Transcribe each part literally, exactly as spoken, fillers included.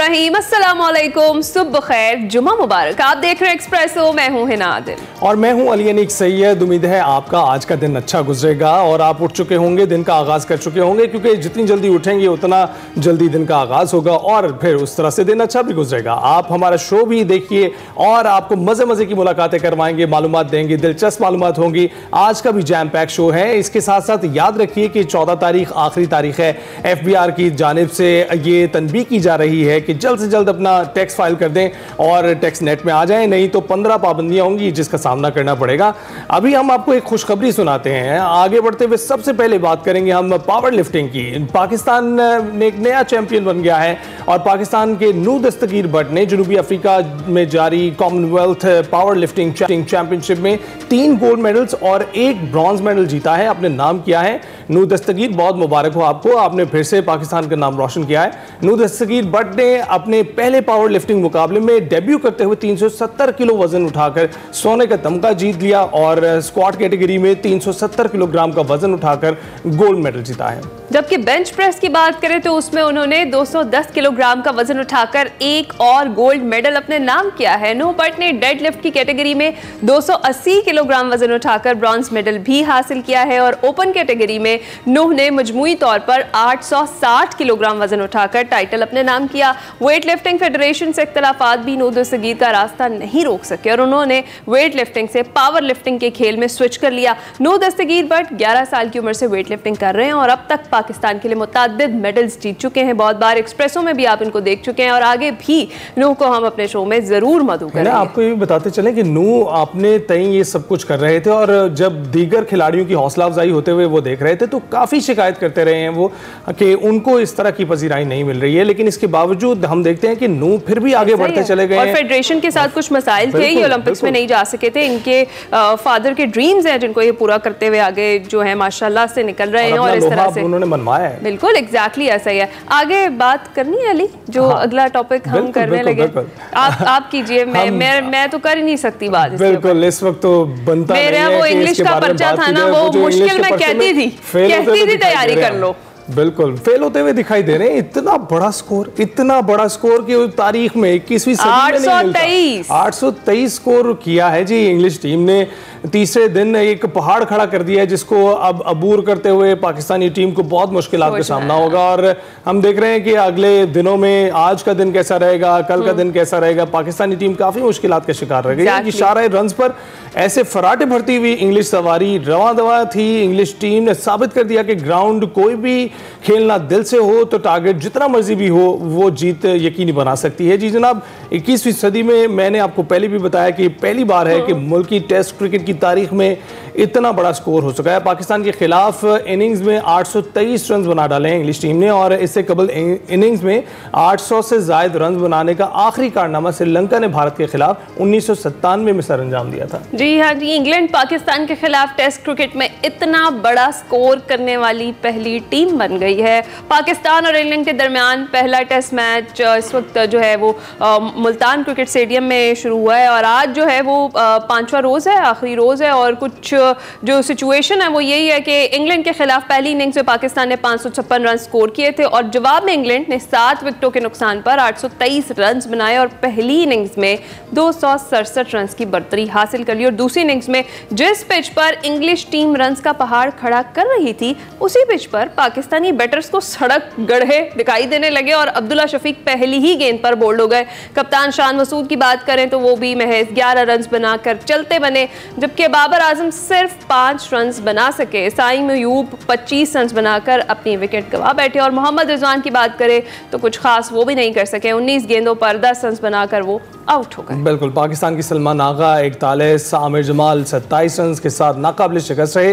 रहीम, अस्सलाम वालेकुम, सुबह खैर, जुमा मुबारक। आप देख रहे हैं एक्सप्रेसो, मैं हूं हिना आदिल और मैं हूं अली अनीक सैयद। उम्मीद है आपका आज का दिन अच्छा गुजरेगा और आप उठ चुके होंगे, दिन का आगाज़ कर चुके होंगे, क्योंकि जितनी जल्दी उठेंगे उतना जल्दी दिन का आगाज़ होगा और फिर उस तरह से दिन अच्छा भी गुजरेगा। आप हमारा शो भी देखिए और आपको मज़े मज़े की मुलाकातें करवाएंगे, मालूमात देंगे, दिलचस्प मालूमात होंगी। आज का भी जैम पैक शो है। इसके साथ साथ याद रखिए कि चौदह तारीख आखिरी तारीख है। एफ बी आर की जानिब से ये तनबीह की जा रही है कि जल्द से जल्द अपना टैक्स फाइल कर दें और टैक्स नेट में आ जाएं, नहीं तो पंद्रह पाबंदियां होंगी जिसका सामना करना पड़ेगा। अभी हम आपको एक खुशखबरी सुनाते हैं। आगे बढ़ते हुए सबसे पहले बात करेंगे हम पावर लिफ्टिंग की। पाकिस्तान में एक नया चैंपियन बन गया है और पाकिस्तान के नू दस्तगीर भट्ट ने जनूबी अफ्रीका में जारी कॉमनवेल्थ पावर लिफ्टिंग चैंपियनशिप में तीन गोल्ड मेडल्स और एक ब्रॉन्ज मेडल जीता है, अपने नाम किया है। नू दस्तगीर, बहुत मुबारक हो आपको, आपने फिर से पाकिस्तान का नाम रोशन किया है। नू दस्तगीर भट्ट ने अपने पहले पावर लिफ्टिंग मुकाबले में डेब्यू करते हुए तीन सौ सत्तर किलो वजन उठाकर सोने का तमगा जीत लिया और स्क्वाट कैटेगरी में तीन सौ सत्तर किलोग्राम का वजन उठाकर गोल्ड मेडल जीता है। जबकि बेंच प्रेस की बात करें तो उसमें उन्होंने दो सौ दस किलोग्राम का वजन उठाकर एक और गोल्ड मेडल अपने नाम किया है। नूह भट्ट ने डेड लिफ्ट की कैटेगरी में दो सौ अस्सी किलोग्राम वजन उठाकर ब्रॉन्ज मेडल भी हासिल किया है और ओपन कैटेगरी में नूह ने मजमूई तौर पर आठ सौ साठ किलोग्राम वजन उठाकर टाइटल अपने नाम किया। वेट लिफ्टिंग फेडरेशन से इख्तलाफात भी नूह दस्तगीर का रास्ता नहीं रोक सके और उन्होंने वेट लिफ्टिंग से पावर लिफ्टिंग के खेल में स्विच कर लिया। नूह दस्तगीर भट्ट ग्यारह साल की उम्र से वेट लिफ्टिंग कर रहे हैं और अब तक पाकिस्तान के लिए मुतअद्दिद मेडल्स जीत चुके हैं। बहुत बार एक्सप्रेसों में भी आप इनको देख चुके हैं और आगे भी नूह को हम अपने शो में जरूर मदू करेंगे। आपको ये भी बताते चलें कि नूह अपने तय ये सब कुछ कर रहे थे और जब दीगर खिलाड़ियों की हौसला अफजाई होते हुए वो देख रहे थे तो काफी शिकायत करते रहे हैं वो कि उनको इस तरह की पजीराई नहीं मिल रही है, लेकिन इसके बावजूद हम देखते हैं कि नूह फिर भी आगे बढ़ते चले गए और फेडरेशन के साथ कुछ मसाइल थे, ये ओलंपिक्स में नहीं जा सके थे। इनके फादर के ड्रीम्स हैं जिनको ये पूरा करते हुए आगे जो है माशाल्लाह से निकल रहे हैं और इस तरह से उन्होंने मनवाया है। बिल्कुल एग्जैक्टली ऐसा ही है। आगे बात करनी है अली, जो हाँ, अगला टॉपिक हम करने लगे, आप आप कीजिए। मैं मैं मैं तो कर ही नहीं सकती बात। बिल्कुल, इस वक्त तो बनता है। मेरा वो इंग्लिश का पर्चा था ना, वो मुश्किल में कहती थी कहती थी तैयारी कर लो। बिल्कुल फेल होते हुए दिखाई दे रहे हैं। इतना बड़ा स्कोर, इतना बड़ा स्कोर की तारीख में इक्कीसवीं सदी में नहीं मिलता। आठ सौ तेईस स्कोर किया है जी इंग्लिश टीम ने। तीसरे दिन एक पहाड़ खड़ा कर दिया है जिसको अब अबूर करते हुए पाकिस्तानी टीम को बहुत मुश्किलात का सामना होगा और हम देख रहे हैं कि अगले दिनों में आज का दिन कैसा रहेगा, कल का दिन कैसा रहेगा। पाकिस्तानी टीम काफी मुश्किलात का शिकार रह गई है। इशारा रन्स पर ऐसे फराटे भरती हुई इंग्लिश सवारी रवा दवा थी। इंग्लिश टीम ने साबित कर दिया कि ग्राउंड कोई भी खेलना दिल से हो तो टारगेट जितना मर्जी भी हो वो जीत यकीनी बना सकती है। जी जनाब, इक्कीसवीं सदी में मैंने आपको पहले भी बताया कि पहली बार है कि मुल्की टेस्ट क्रिकेट की तारीख में इतना बड़ा स्कोर हो चुका है। पाकिस्तान के खिलाफ इनिंग्स में आठ सौ तेईस रन बना डाले हैं इंग्लिश टीम ने और इससे कबल इनिंग्स में आठ सौ से ज्यादा रन बनाने का आखिरी कारनामा श्रीलंका ने भारत के खिलाफ उन्नीस सौ सत्तानवे में सर अंजाम दिया था। जी हाँ जी, इंग्लैंड पाकिस्तान के खिलाफ टेस्ट क्रिकेट में इतना बड़ा स्कोर करने वाली पहली टीम बन गई है। पाकिस्तान और इंग्लैंड के दरमियान पहला टेस्ट मैच इस वक्त जो है वो मुल्तान क्रिकेट स्टेडियम में शुरू हुआ है और आज जो है वो पांचवा रोज है, आखिरी रोज है और कुछ जो सिचुएशन है वो यही है कि इंग्लैंड के खिलाफ पहली इनिंग्स में पाकिस्तान ने पाँच सौ छप्पन रन स्कोर किए थे और जवाब में इंग्लैंड ने सात विकेटों के नुकसान पर आठ सौ तेईस रन बनाए और पहली इनिंग्स में दो सौ सड़सठ रन की बढ़तरी हासिल कर ली और दूसरी इनिंग्स में जिस पिच पर इंग्लिश टीम रन का पहाड़ खड़ा कर रही थी उसी पिच पर पाकिस्तानी बैटर्स को सड़क गढ़े दिखाई देने लगे और अब्दुल्ला शफीक पहली ही गेंद पर बोल्ड हो गए। कप्तान शान मसूद की बात करें तो वो भी महज ग्यारह रन बनाकर चलते बने, जबकि बाबर आजम सिर्फ पांच रन बना सके। साइम अयूब पच्चीस रन बनाकर अपनी विकेट गंवा बैठे और मोहम्मद रिजवान की बात करें तो कुछ खास वो भी नहीं कर सके। उन्नीस गेंदों पर दस रन बनाकर वो आउट हो गए। बिल्कुल, पाकिस्तान की सलमान आगा इकतालीस, आमिर जमाल सत्ताईस रन के साथ नाकाबिल शिकस्त रहे।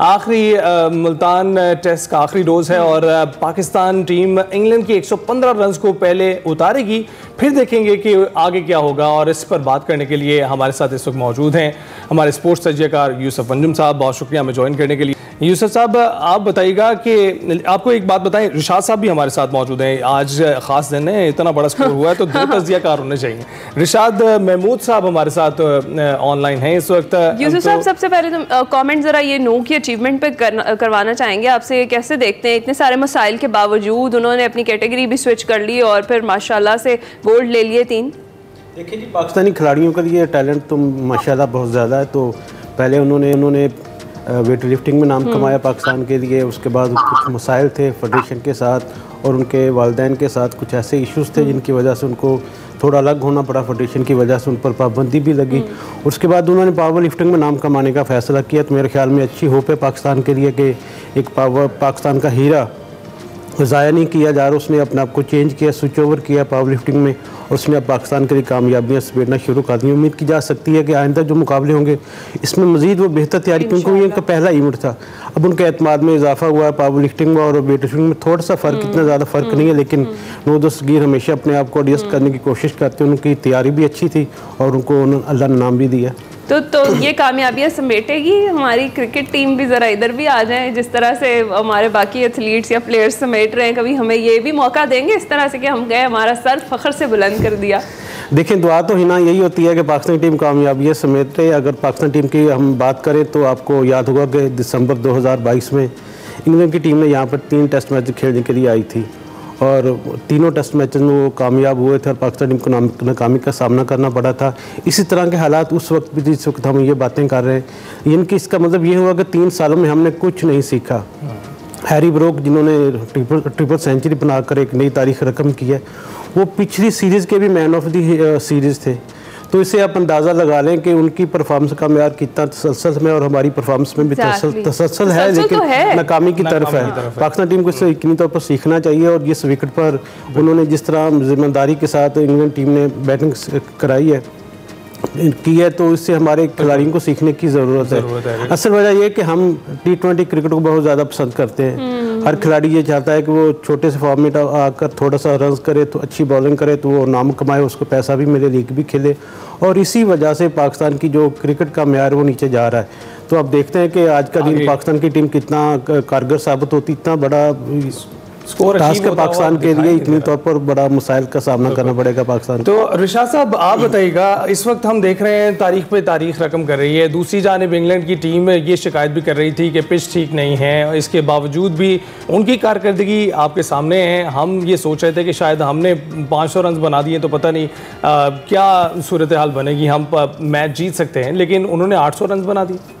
आखिरी मुल्तान टेस्ट का आखिरी रोज है और पाकिस्तान टीम इंग्लैंड की एक सौ पंद्रह रन को पहले उतारेगी, फिर देखेंगे कि आगे क्या होगा। और इस पर बात करने के लिए हमारे साथ इस वक्त मौजूद हैं हमारे स्पोर्ट्स तज्जियाकार यूसुफ अंजुम साहब। बहुत शुक्रिया हमें ज्वाइन करने के लिए। यूसुफ साहब आप बताइएगा कि आपको एक बात बताएं, रिशाद साहब भी हमारे साथ मौजूद हैं। आज खास दिन है, इतना बड़ा स्कोर हुआ है तो दो तज़कियाकार होने चाहिए। रिशाद महमूद साहब हमारे साथ ऑनलाइन हैं इस वक्त। यूसुफ साहब, सबसे पहले तो कमेंट जरा ये नो की अचीवमेंट पे कर, करवाना चाहेंगे आपसे। कैसे देखते हैं इतने सारे मसाइल के बावजूद उन्होंने अपनी कैटेगरी भी स्विच कर ली और फिर माशाल्लाह से गोल्ड ले लिए तीन। देखिए जी, पाकिस्तानी खिलाड़ियों के लिए टैलेंट तो माशाल्लाह बहुत ज़्यादा है। तो पहले उन्होंने उन्होंने वेट लिफ्टिंग में नाम कमाया पाकिस्तान के लिए, उसके बाद कुछ मसाइल थे फेडरेशन के साथ और उनके वालिदैन के साथ कुछ ऐसे इश्यूज़ थे जिनकी वजह से उनको थोड़ा अलग होना पड़ा। फेडरेशन की वजह से उन पर पाबंदी भी लगी। उसके बाद उन्होंने पावर लिफ्टिंग में नाम कमाने का फ़ैसला किया। तो मेरे ख्याल में अच्छी होप है पाकिस्तान के लिए कि एक पावर पाकिस्तान का हीरा ज़ाया नहीं किया जा रहा। उसने अपने आप को चेंज किया, स्विच ओवर किया पावर लिफ्टिंग में, और उसने अब पाकिस्तान के लिए कामयाबियाँ समेटना शुरू कर दी। उम्मीद की जा सकती है कि आइंदा जो मुकाबले होंगे इसमें मज़ीद वो बेहतर तैयारी, क्योंकि ये इनका पहला इवेंट था। अब उनके एतमाद में इजाफा हुआ है। पावर लिफ्टिंग में और वेट लिफ्टिंग में थोड़ा सा फ़र्क, इतना ज़्यादा फ़र्क नहीं है, लेकिन नौ दस्तगीर हमेशा अपने आप को एडजस्ट करने की कोशिश करते हैं। उनकी तैयारी भी अच्छी थी और उनको अल्लाह ने नाम भी दिया। तो तो ये कामयाबियाँ समेटेगी हमारी क्रिकेट टीम भी। ज़रा इधर भी आ जाएं, जिस तरह से हमारे बाकी एथलीट्स या प्लेयर्स समेट रहे हैं, कभी हमें ये भी मौका देंगे इस तरह से कि हम गए, हमारा सर फख्र से बुलंद कर दिया। देखें, दुआ तो हिना यही होती है कि पाकिस्तानी टीम कामयाबियाँ समेट रहे। अगर पाकिस्तान टीम की हम बात करें तो आपको याद होगा कि दिसंबर दो हज़ार बाईस में इंग्लैंड की टीम ने यहाँ पर तीन टेस्ट मैच खेलने के लिए आई थी और तीनों टेस्ट मैचेस में वो कामयाब हुए थे और पाकिस्तान टीम को नाकामी का सामना करना पड़ा था। इसी तरह के हालात उस वक्त भी जिस वक्त हम ये बातें कर रहे हैं, इनकी इसका मतलब ये हुआ कि तीन सालों में हमने कुछ नहीं सीखा। हैरी ब्रोक जिन्होंने ट्रिपल ट्रिपल सेंचुरी बनाकर एक नई तारीख रकम की है, वो पिछली सीरीज़ के भी मैन ऑफ द सीरीज़ थे। तो इससे आप अंदाज़ा लगा लें कि उनकी परफॉर्मेंस का म्यार कितना तसलसल में, और हमारी परफॉर्मेंस में भी तसलसल है, लेकिन नाकामी की तरफ है। पाकिस्तान टीम को इससे यकीनी तौर पर सीखना चाहिए। और इस विकेट पर उन्होंने जिस तरह जिम्मेदारी के साथ इंग्लैंड टीम ने बैटिंग कराई है की है, तो इससे हमारे खिलाड़ियों को सीखने की ज़रूरत है। असल वजह यह है कि हम टी ट्वेंटी क्रिकेट को बहुत ज़्यादा पसंद करते हैं। हर खिलाड़ी ये चाहता है कि वो छोटे से फॉर्मेट आकर थोड़ा सा रन करे, तो अच्छी बॉलिंग करे, तो वो नाम कमाए, उसको पैसा भी मिले, लीग भी खेले। और इसी वजह से पाकिस्तान की जो क्रिकेट का म्यार वो नीचे जा रहा है। तो अब देखते हैं कि आज का दिन पाकिस्तान की टीम कितना कारगर साबित होती। इतना बड़ा स्कोर टास्क है पाकिस्तान के लिए, इतनी तौर पर बड़ा मसाइल का सामना करना पड़ेगा पाकिस्तान। तो रिशाद साहब आप बताइएगा, इस वक्त हम देख रहे हैं तारीख पे तारीख रकम कर रही है। दूसरी जानिब इंग्लैंड की टीम ये शिकायत भी कर रही थी कि पिच ठीक नहीं है, इसके बावजूद भी उनकी कारकर्दगी आपके सामने है। हम ये सोच रहे थे कि शायद हमने पाँच सौ रन बना दिए तो पता नहीं आ, क्या सूरत हाल बनेगी, हम मैच जीत सकते हैं, लेकिन उन्होंने आठ सौ रन बना दिए।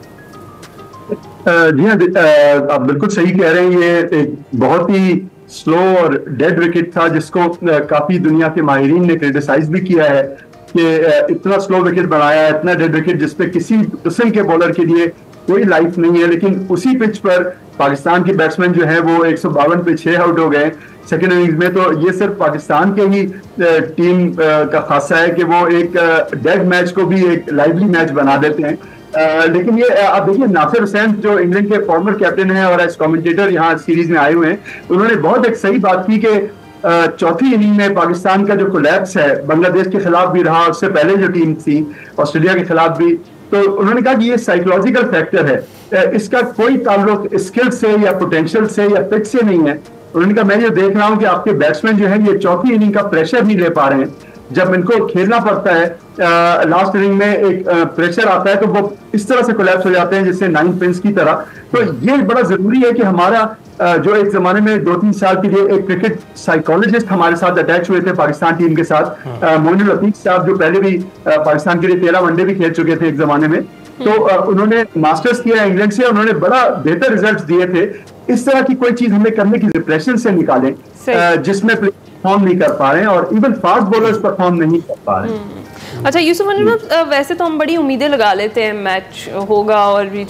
जी हाँ, आप बिल्कुल सही कह रहे हैं। ये एक बहुत ही स्लो और डेड विकेट था जिसको काफी दुनिया के माहिरीन ने क्रिटिसाइज भी किया है कि इतना स्लो विकेट बनाया है, इतना डेड विकेट जिसपे किसी किस्म के बॉलर के लिए कोई लाइफ नहीं है। लेकिन उसी पिच पर पाकिस्तान के बैट्समैन जो है वो एक सौ बावन पे छह आउट हो गए सेकेंड इनिंग्स में। तो ये सिर्फ पाकिस्तान के ही टीम का खासा है कि वो एक डेड मैच को भी एक लाइवली मैच बना देते हैं। Uh, लेकिन ये आप देखिए, नासिर हुसैन जो इंग्लैंड के फॉर्मर कैप्टन हैं और एज कमेंटेटर यहाँ सीरीज में आए हुए हैं, उन्होंने बहुत एक सही बात की कि चौथी इनिंग में पाकिस्तान का जो कोलैप्स है, बांग्लादेश के खिलाफ भी रहा, उससे पहले जो टीम थी ऑस्ट्रेलिया के खिलाफ भी, तो उन्होंने कहा कि ये साइकोलॉजिकल फैक्टर है, इसका कोई ताल्लुक स्किल से या पोटेंशियल से या पिच से नहीं है। उन्होंने कहा मैं ये देख रहा हूँ कि आपके बैट्समैन जो है ये चौथी इनिंग का प्रेशर नहीं ले पा रहे हैं। जब इनको खेलना पड़ता है लास्ट इनिंग में एक प्रेशर आता है तो वो इस तरह से कोलैप्स हो जाते हैं जिससे नाइन पिंस की तरह। तो ये बड़ा जरूरी है कि हमारा आ, जो एक जमाने में दो तीन साल के लिए एक क्रिकेट साइकोलॉजिस्ट हमारे साथ अटैच हुए थे पाकिस्तान टीम के साथ, मोइनुल हफीज साहब, जो पहले भी आ, पाकिस्तान के लिए तेरह वनडे भी खेल चुके थे एक जमाने में। तो आ, उन्होंने मास्टर्स किया इंग्लैंड से, उन्होंने बड़ा बेहतर रिजल्ट दिए थे। इस तरह की कोई चीज हमें करने की डिप्रेशन से निकालें जिसमें परफॉर्म नहीं कर पा रहे हैं और इवन फास्ट बॉलर्स परफॉर्म नहीं कर पा रहे हैं। अच्छा यूसुफ, वैसे तो हम बड़ी उम्मीदें लगा लेते हैं मैच होगा और भी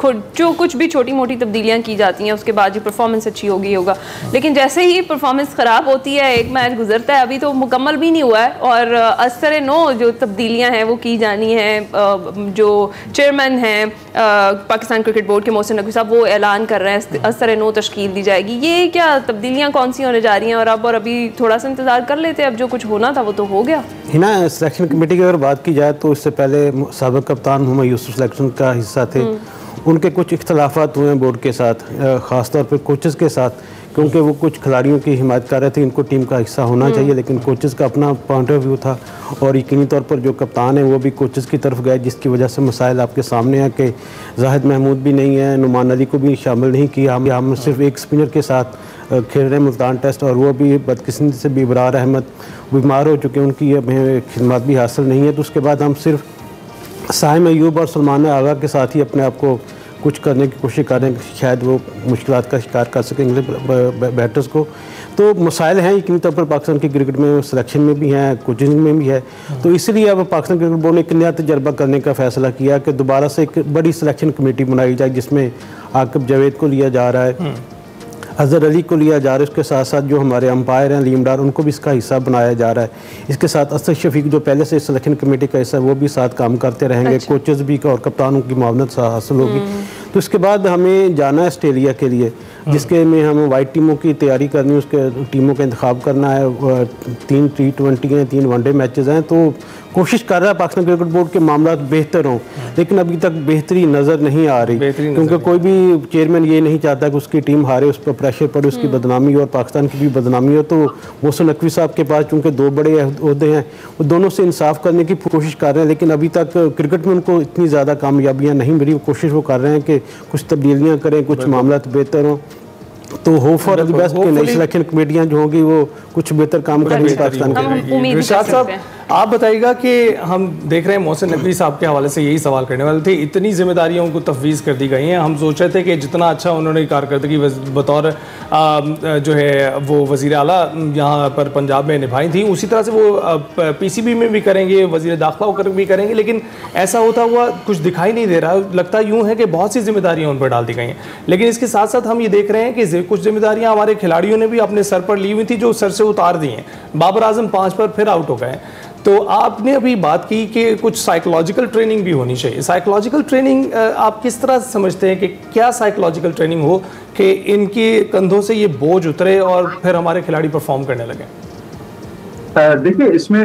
जो कुछ भी छोटी मोटी तब्दीलियां की जाती हैं उसके बाद जो परफॉर्मेंस अच्छी होगी होगा, लेकिन जैसे ही परफॉर्मेंस ख़राब होती है, एक मैच गुजरता है, अभी तो मुकम्मल भी नहीं हुआ है और असर नो जो तब्दीलियां हैं वो की जानी हैं। जो चेयरमैन हैं पाकिस्तान क्रिकेट बोर्ड के मोहसिन नकवी साहब, वो ऐलान कर रहे हैं असर नो तश्कील दी जाएगी। ये क्या तब्दीलियाँ कौन सी होने जा रही हैं और अब और अभी थोड़ा सा इंतज़ार कर लेते हैं, अब जो कुछ होना था वो तो हो गया। हिना, सिलेक्शन कमेटी की अगर बात की जाए तो इससे पहले साबिक कप्तान मोहम्मद यूसुफ सिलेक्शन का हिस्सा थे, उनके कुछ इख्तलाफात हुए हैं बोर्ड के साथ, ख़ास तौर पे कोचेज़ के साथ, क्योंकि वो कुछ खिलाड़ियों की हिमायत कर रहे थे, इनको टीम का हिस्सा होना चाहिए, लेकिन कोचेज़ का अपना पॉइंट ऑफ व्यू था। और यकीनी तौर पर जो कप्तान है वो भी कोचेज़ की तरफ गए, जिसकी वजह से मसाइल आपके सामने हैं कि जाहिद महमूद भी नहीं है, नुमान अली को भी शामिल नहीं किया। हम हम सिर्फ एक स्पिनर के साथ खेल रहे हैं मुल्तान टेस्ट, और वो भी बदकिस्मती से भी इब्रार अहमद बीमार हो चुके हैं, उनकी हमें खिदमत भी हासिल नहीं है। तो उसके बाद हम सिर्फ साइम अयूब और सलमान आगा के साथ ही अपने आप को कुछ करने की कोशिश कर रहे हैं कि शायद वो मुश्किलात का शिकार कर सकें इंग्लिश बैटर्स को। तो मसाइल हैं यकीनी तौर पर पाकिस्तान की क्रिकेट में, सिलेक्शन में भी हैं, कोचिंग में भी है। तो इसलिए अब पाकिस्तान क्रिकेट बोर्ड ने एक नया तजर्बा करने का फैसला किया कि दोबारा से एक बड़ी सिलेक्शन कमेटी बनाई जाए, जिसमें आकिब जावेद को लिया जा रहा है, अजहर अली को लिया जा रहा है, उसके साथ साथ जो हमारे अंपायर हैं लीम डार, उनको भी इसका हिस्सा बनाया जा रहा है। इसके साथ असद शफीक जो पहले से सिलेक्शन कमेटी का हिस्सा है वो भी साथ काम करते रहेंगे। अच्छा। कोचेज़ भी का और कप्तानों की मावनत हासिल होगी। तो उसके बाद हमें जाना है ऑस्ट्रेलिया के लिए, जिसके में हमें वाइट टीमों की तैयारी करनी है, उसके टीमों का इंतखाब करना है। तीन टी ट्वेंटी हैं, तीन वनडे मैचेज़ हैं, तो कोशिश कर रहा है पाकिस्तान क्रिकेट बोर्ड के मामला बेहतर हों, लेकिन अभी तक बेहतरी नज़र नहीं आ रही, क्योंकि कोई भी चेयरमैन ये नहीं चाहता कि उसकी टीम हारे, उस पर प्रेशर पड़े, उसकी बदनामी हो और पाकिस्तान की भी बदनामी हो। तो मोहसिन नकवी साहब के पास चूँकि दो बड़े ओहदे हैं, वो दोनों से इंसाफ करने की कोशिश कर रहे हैं, लेकिन अभी तक क्रिकेट में उनको इतनी ज़्यादा कामयाबियाँ नहीं मिली। कोशिश वो कर रहे हैं कि कुछ तब्दीलियाँ करें, कुछ मामला बेहतर हों। तो होप फॉर द बेस्ट कि नई सिलेक्शन कमेटियाँ जो होंगी वो कुछ बेहतर काम करेंगी पाकिस्तान के। रिशाद साहब, आप बताइएगा कि हम देख रहे हैं मोहसिन नकवी साहब के हवाले से यही सवाल करने वाले थे, इतनी जिम्मेदारियों को तफवीज़ कर दी गई हैं। हम सोच रहे थे कि जितना अच्छा उन्होंने कारकर्दगी बतौर जो है वो वज़ीर आला यहाँ पर पंजाब में निभाई थी, उसी तरह से वो पीसीबी में भी करेंगे, वज़ीर दाखिला होकर भी करेंगे, लेकिन ऐसा होता हुआ कुछ दिखाई नहीं दे रहा। लगता यूँ है कि बहुत सी जिम्मेदारियाँ उन पर डाल दी गई हैं, लेकिन इसके साथ साथ हम ये देख रहे हैं कि कुछ जिम्मेदारियाँ हमारे खिलाड़ियों ने भी अपने सर पर ली हुई थी, जो सर से उतार दी हैं। बाबर आजम पाँच पर फिर आउट हो गए। तो आपने अभी बात की कि कुछ साइकोलॉजिकल ट्रेनिंग भी होनी चाहिए। साइकोलॉजिकल ट्रेनिंग आप किस तरह समझते हैं कि क्या साइकोलॉजिकल ट्रेनिंग हो कि इनके कंधों से ये बोझ उतरे और फिर हमारे खिलाड़ी परफॉर्म करने लगे? देखिए, इसमें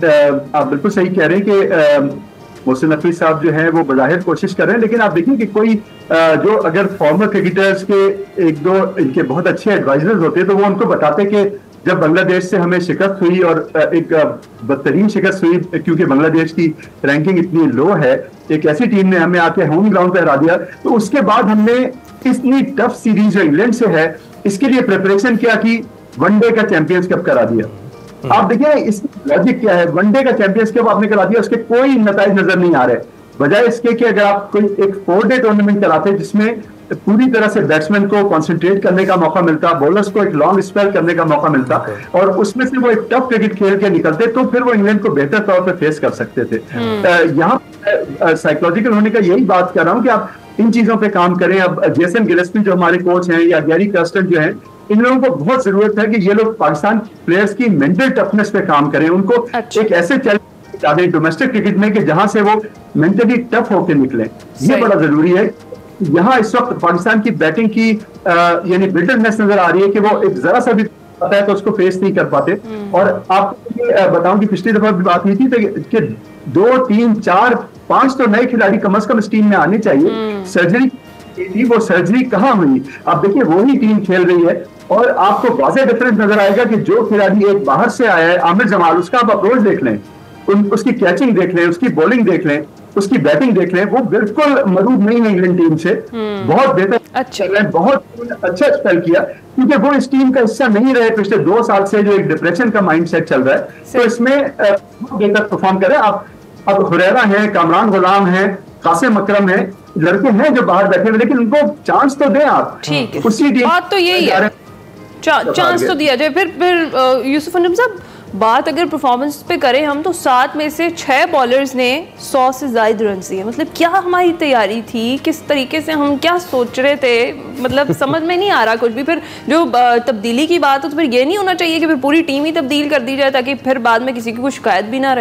आप बिल्कुल सही कह रहे हैं कि मोहसिन नकवी साहब जो हैं वो बज़ाहिर कोशिश कर रहे हैं, लेकिन आप देखिए कि कोई जो अगर फॉर्मर क्रिकेटर्स के एक दो इनके बहुत अच्छे एडवाइजर्स होते तो वो उनको बताते कि जब बांग्लादेश से हमें शिकस्त हुई और एक बदतरीन शिकस्त हुई, क्योंकि बांग्लादेश की रैंकिंग इतनी लो है, एक ऐसी टीम ने हमें आके होम ग्राउंड पर हरा दिया, तो उसके बाद हमने इतनी टफ सीरीज जो इंग्लैंड से है इसके लिए प्रिपरेशन क्या की, वनडे का चैंपियंस कप करा दिया। आप देखिए इसकी लॉजिक क्या है, वनडे का चैंपियंस कप आपने करा दिया, उसके कोई नतीजे नजर नहीं आ रहे, बजाय इसके कि अगर आप कोई एक फोर डे टूर्नामेंट कराते जिसमें पूरी तरह से बैट्समैन को कंसंट्रेट करने का मौका मिलता, बॉलर्स को एक लॉन्ग स्पेल करने का मौका मिलता और उसमें से वो एक टफ क्रिकेट खेल के निकलते, तो फिर वो इंग्लैंड को बेहतर तौर पर फेस कर सकते थे। यहाँ साइकोलॉजिकल होने का यही बात कर रहा हूँ कि आप इन चीजों पे काम करें। अब जेसन गिलेस्पी जो हमारे कोच हैं या गैरी कर्स्टन जो हैं, इन लोगों को बहुत जरूरत है कि ये लोग पाकिस्तान प्लेयर्स की मेंटल टफनेस पे काम करें, उनको अच्छा। एक ऐसे चैलेंज डोमेस्टिक क्रिकेट में कि जहां से वो मेंटली टफ होकर निकले, ये बड़ा जरूरी है। यहाँ इस वक्त पाकिस्तान की बैटिंग की यानी बिल्डरनेस नजर आ रही है कि वो एक जरा सा भी पता है तो उसको फेस नहीं कर पाते। और आपको ये बताऊं कि पिछली दफा भी बात हुई थी कि दो तीन चार पांच तो नए खिलाड़ी कम अज कम इस टीम में आने चाहिए। सर्जरी थी, वो सर्जरी कहाँ हुई? आप देखिए वही टीम खेल रही है और आपको वाज़ेह डिफरेंस नजर आएगा कि जो खिलाड़ी एक बाहर से आया है, आमिर जमाल, उसका आप अप्रोच देख लें, उन, उसकी कैचिंग देख लें, उसकी बॉलिंग देख लें, उसकी बैटिंग देख लें, वो बिल्कुल मरूब नहीं है इंग्लैंड टीम से, बहुत बेहतर अच्छा बहुत अच्छा स्पेल किया, क्योंकि वो इस टीम का हिस्सा नहीं रहे पिछले दो साल से, जो एक डिप्रेशन का माइंडसेट चल रहा है, तो इसमें बहुत बेहतर परफॉर्म करे। आप अब हुरैरा है, कामरान गुलाम है, कासिम अकरम है, लड़के हैं जो बाहर बैठे हुए, लेकिन उनको चांस तो दें आप। ठीक है, उसी टीम बात तो यही है, चांस तो दिया जाए। फिर फिर यूसुफ अनम साहब, बात अगर परफॉर्मेंस पे करें हम, तो सात में से छह बॉलर्स ने सौ से ज़ायद रन दिए। मतलब क्या हमारी तैयारी थी, किस तरीके से हम क्या सोच रहे थे, मतलब समझ में नहीं आ रहा कुछ भी। फिर जो तब्दीली की बात है तो फिर ये नहीं होना चाहिए कि फिर पूरी टीम ही तब्दील कर दी जाए ताकि फिर बाद में किसी की कोई शिकायत भी ना रहे।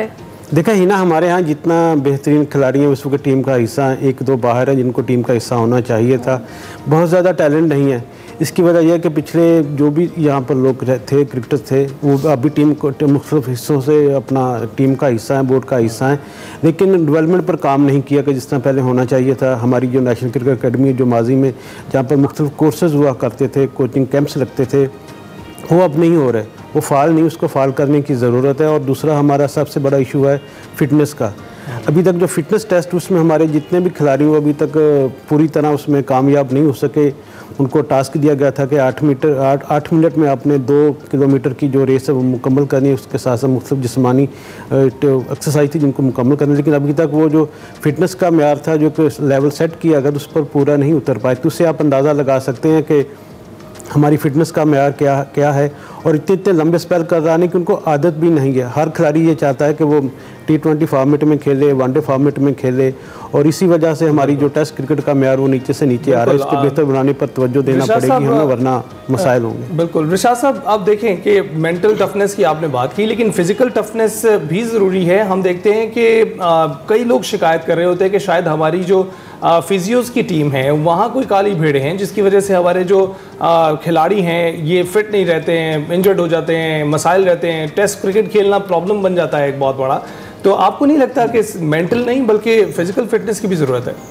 देखा ही ना, हमारे यहाँ जितना बेहतरीन खिलाड़ी हैं उस वक्त टीम का हिस्सा है, एक दो बाहर हैं जिनको टीम का हिस्सा होना चाहिए था। बहुत ज़्यादा टैलेंट नहीं है। इसकी वजह यह है कि पिछले जो भी यहाँ पर लोग थे, क्रिकेटर थे, वो अभी टीम को मुख्तलिफ हिस्सों से अपना टीम का हिस्सा है, बोर्ड का हिस्सा है, लेकिन डेवलपमेंट पर काम नहीं किया कि जिस तरह पहले होना चाहिए था। हमारी जो नेशनल क्रिकेट अकेडमी जो माजी में जहाँ पर मुख्तलिफ कोर्सेज हुआ करते थे, कोचिंग कैंप्स लगते थे, वो अब नहीं हो रहे। वो फाल नहीं, उसको फाल करने की ज़रूरत है। और दूसरा हमारा सबसे बड़ा इशू है फिटनेस का। अभी तक जो फिटनेस टेस्ट उसमें हमारे जितने भी खिलाड़ी वो अभी तक पूरी तरह उसमें कामयाब नहीं हो सके। उनको टास्क दिया गया था कि आठ मीटर आठ आठ मिनट में आपने दो किलोमीटर की जो रेस है वो मुकम्मल करनी है, उसके साथ साथ मुख्तलिफ जिस्मानी एक्सरसाइज थी जिनको मुकम्मल करनी, लेकिन अभी तक वो जो फिटनेस का म्यार था जो कि लेवल सेट किया गया उस पर पूरा नहीं उतर पाए। तो उससे आप अंदाज़ा लगा सकते हैं कि हमारी फ़िटनेस का म्यार क्या क्या है। और इतने इतने लंबे स्पेल कर रहा नहीं कि उनको आदत भी नहीं है। हर खिलाड़ी ये चाहता है कि वो टी ट्वेंटी फॉर्मेट में खेले, वनडे फॉर्मेट में खेले, और इसी वजह से हमारी जो टेस्ट क्रिकेट का म्यार वो नीचे से नीचे आ रहा है। इसको बेहतर बनाने पर तवज्जो देना पड़ेगी हमें, वरना मसाइल होंगे। बिल्कुल रिशाद साहब, आप देखें कि मेंटल टफनेस की आपने बात की, लेकिन फिजिकल टफनेस भी ज़रूरी है। हम देखते हैं कि कई लोग शिकायत कर रहे होते हैं कि शायद हमारी जो फिजियोज़ की टीम है वहाँ कोई काली भेड़े हैं, जिसकी वजह से हमारे जो खिलाड़ी हैं ये फिट नहीं रहते हैं, इंजर्ड हो जाते हैं, मसाइल रहते हैं, टेस्ट क्रिकेट खेलना प्रॉब्लम बन जाता है एक बहुत बड़ा। तो आपको नहीं लगता कि मेंटल नहीं बल्कि फिजिकल फिटनेस की भी ज़रूरत है?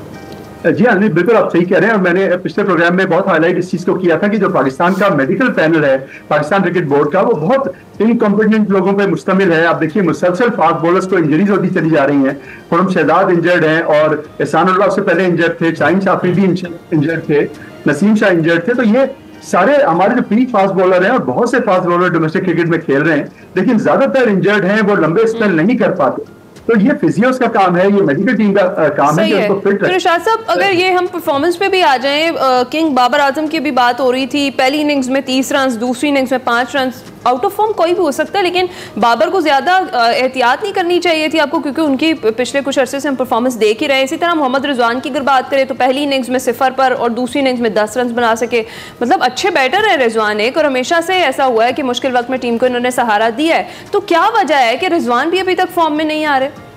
जी हाँ, नहीं बिल्कुल आप सही कह रहे हैं। और मैंने पिछले प्रोग्राम में बहुत हाईलाइट इस चीज को किया था कि जो पाकिस्तान का मेडिकल पैनल है पाकिस्तान क्रिकेट बोर्ड का, वो बहुत इनकॉम्पिटेंट लोगों पे मुश्तमिल है। आप देखिए मुसलसल फास्ट बॉलर्स को इंजरीज होती चली जा रही हैं। खुरम शहजाद इंजर्ड हैं और एहसानुल्लाह उससे पहले इंजर्ड थे, शाहीन शाफी भी इंजर्ड थे, नसीम शाह इंजर्ड थे। तो ये सारे हमारे जो प्री फास्ट बॉलर हैं और बहुत से फास्ट बॉलर डोमेस्टिक क्रिकेट में खेल रहे हैं, लेकिन ज्यादातर इंजर्ड हैं, वो लंबे स्पेल नहीं कर पाते। तो ये फिजियोस का काम है, ये मेडिकल टीम का आ, काम है कि उनको फिट रखें। रिशाद साहब, अगर ये हम परफॉर्मेंस पे भी आ जाएं, किंग बाबर आजम की भी बात हो रही थी, पहली इनिंग्स में तीस रन, दूसरी इनिंग्स में पाँच रन, आउट ऑफ फॉर्म कोई भी हो सकता है, लेकिन बाबर को ज़्यादा एहतियात नहीं करनी चाहिए थी आपको, क्योंकि उनकी पिछले कुछ अरसे से हम परफॉर्मेंस देख ही रहे हैं। इसी तरह मोहम्मद रिजवान की अगर बात करें तो पहली इनिंग्स में सिफर पर और दूसरी इनिंग्स में दस रन बना सके। मतलब अच्छे बैटर है रिजवान एक, और हमेशा से ऐसा हुआ है कि मुश्किल वक्त में टीम को इन्होंने सहारा दिया है। तो क्या वजह है कि रिजवान भी अभी तक फॉर्म में नहीं आ रहे?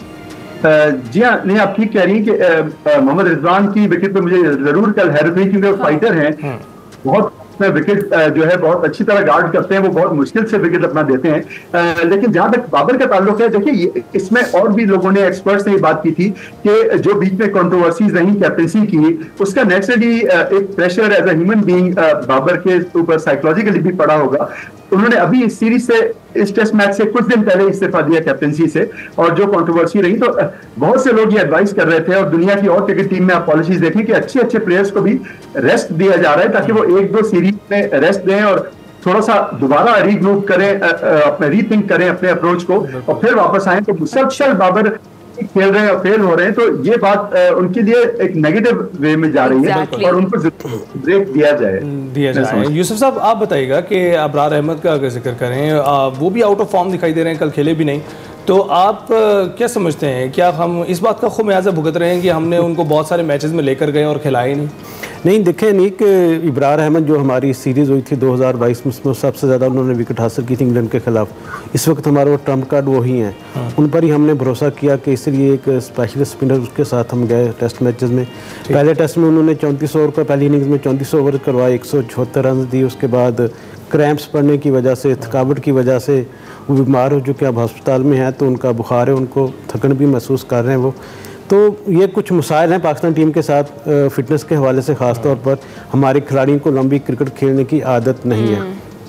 जी हाँ, नहीं आप ठीक कह रही हैं कि मोहम्मद रिजवान की विकेट पे मुझे जरूर कल हैरत हुई, क्योंकि वो फाइटर हैं, बहुत विकेट जो है बहुत अच्छी तरह गार्ड करते हैं, वो बहुत मुश्किल से विकेट अपना देते हैं। लेकिन जहां तक बाबर का ताल्लुक है, देखिए इसमें और भी लोगों ने, एक्सपर्ट्स ने ये बात की थी कि जो बीच में कंट्रोवर्सीज रही कैप्टनसी की, उसका नेचुरली एक pressure as a human being Babar के ऊपर साइकोलॉजिकली भी पड़ा होगा। उन्होंने अभी इस सीरीज से, इस टेस्ट मैच से कुछ दिन पहले इस्तीफा दिया कैप्टनसी से, और जो कंट्रोवर्सी रही तो बहुत से लोग ये एडवाइस कर रहे थे, और दुनिया की और क्रिकेट टीम में आप पॉलिसीज देखें कि अच्छे अच्छे प्लेयर्स को भी रेस्ट दिया जा रहा है ताकि वो एक दो सीरीज में रेस्ट दें और थोड़ा सा दोबारा रीग्रुप करें, अपने रीथिंक करें अपने अप्रोच को, और फिर वापस आए। तो मुसलसल बाबर खेल रहे हैं और फेल हो रहे हैं, तो ये बात उनके लिए एक नेगेटिव वे में जा रही है, और उनको ब्रेक दिया जाए दिया जाए। यूसुफ साहब, आप बताइएगा कि अबरार अहमद का अगर जिक्र करें, वो भी आउट ऑफ फॉर्म दिखाई दे रहे हैं, कल खेले भी नहीं, तो आप क्या समझते हैं, क्या हम इस बात का खुमियाजा भुगत रहे हैं कि हमने उनको बहुत सारे मैचेस में लेकर गए और खिलाए नहीं? नहीं, देखें नहीं कि इब्रार अहमद जो हमारी सीरीज़ हुई थी दो हज़ार बाईस में, उसमें सबसे ज़्यादा उन्होंने विकेट हासिल की थी इंग्लैंड के खिलाफ। इस वक्त हमारा वो ट्रम्प कार्ड वो ही हैं। हाँ। उन पर ही हमने भरोसा किया कि इसलिए एक स्पेशल स्पिनर उसके साथ हम गए टेस्ट मैचेस में। पहले टेस्ट में उन्होंने चौंतीस ओवर का, पहली इनिंग्स में चौंतीस ओवर करवाए, एक सौ चौहत्तर रन दिए। उसके बाद क्रैम्प्स पड़ने की वजह से, थकावट की वजह से वो बीमार हो चुके, अब अस्पताल में हैं, तो उनका बुखार है, उनको थकन भी महसूस कर रहे हैं वो। तो ये कुछ मसाइल हैं पाकिस्तान टीम के साथ फिटनेस के हवाले से। ख़ास तौर पर हमारे खिलाड़ियों को लंबी क्रिकेट खेलने की आदत नहीं है।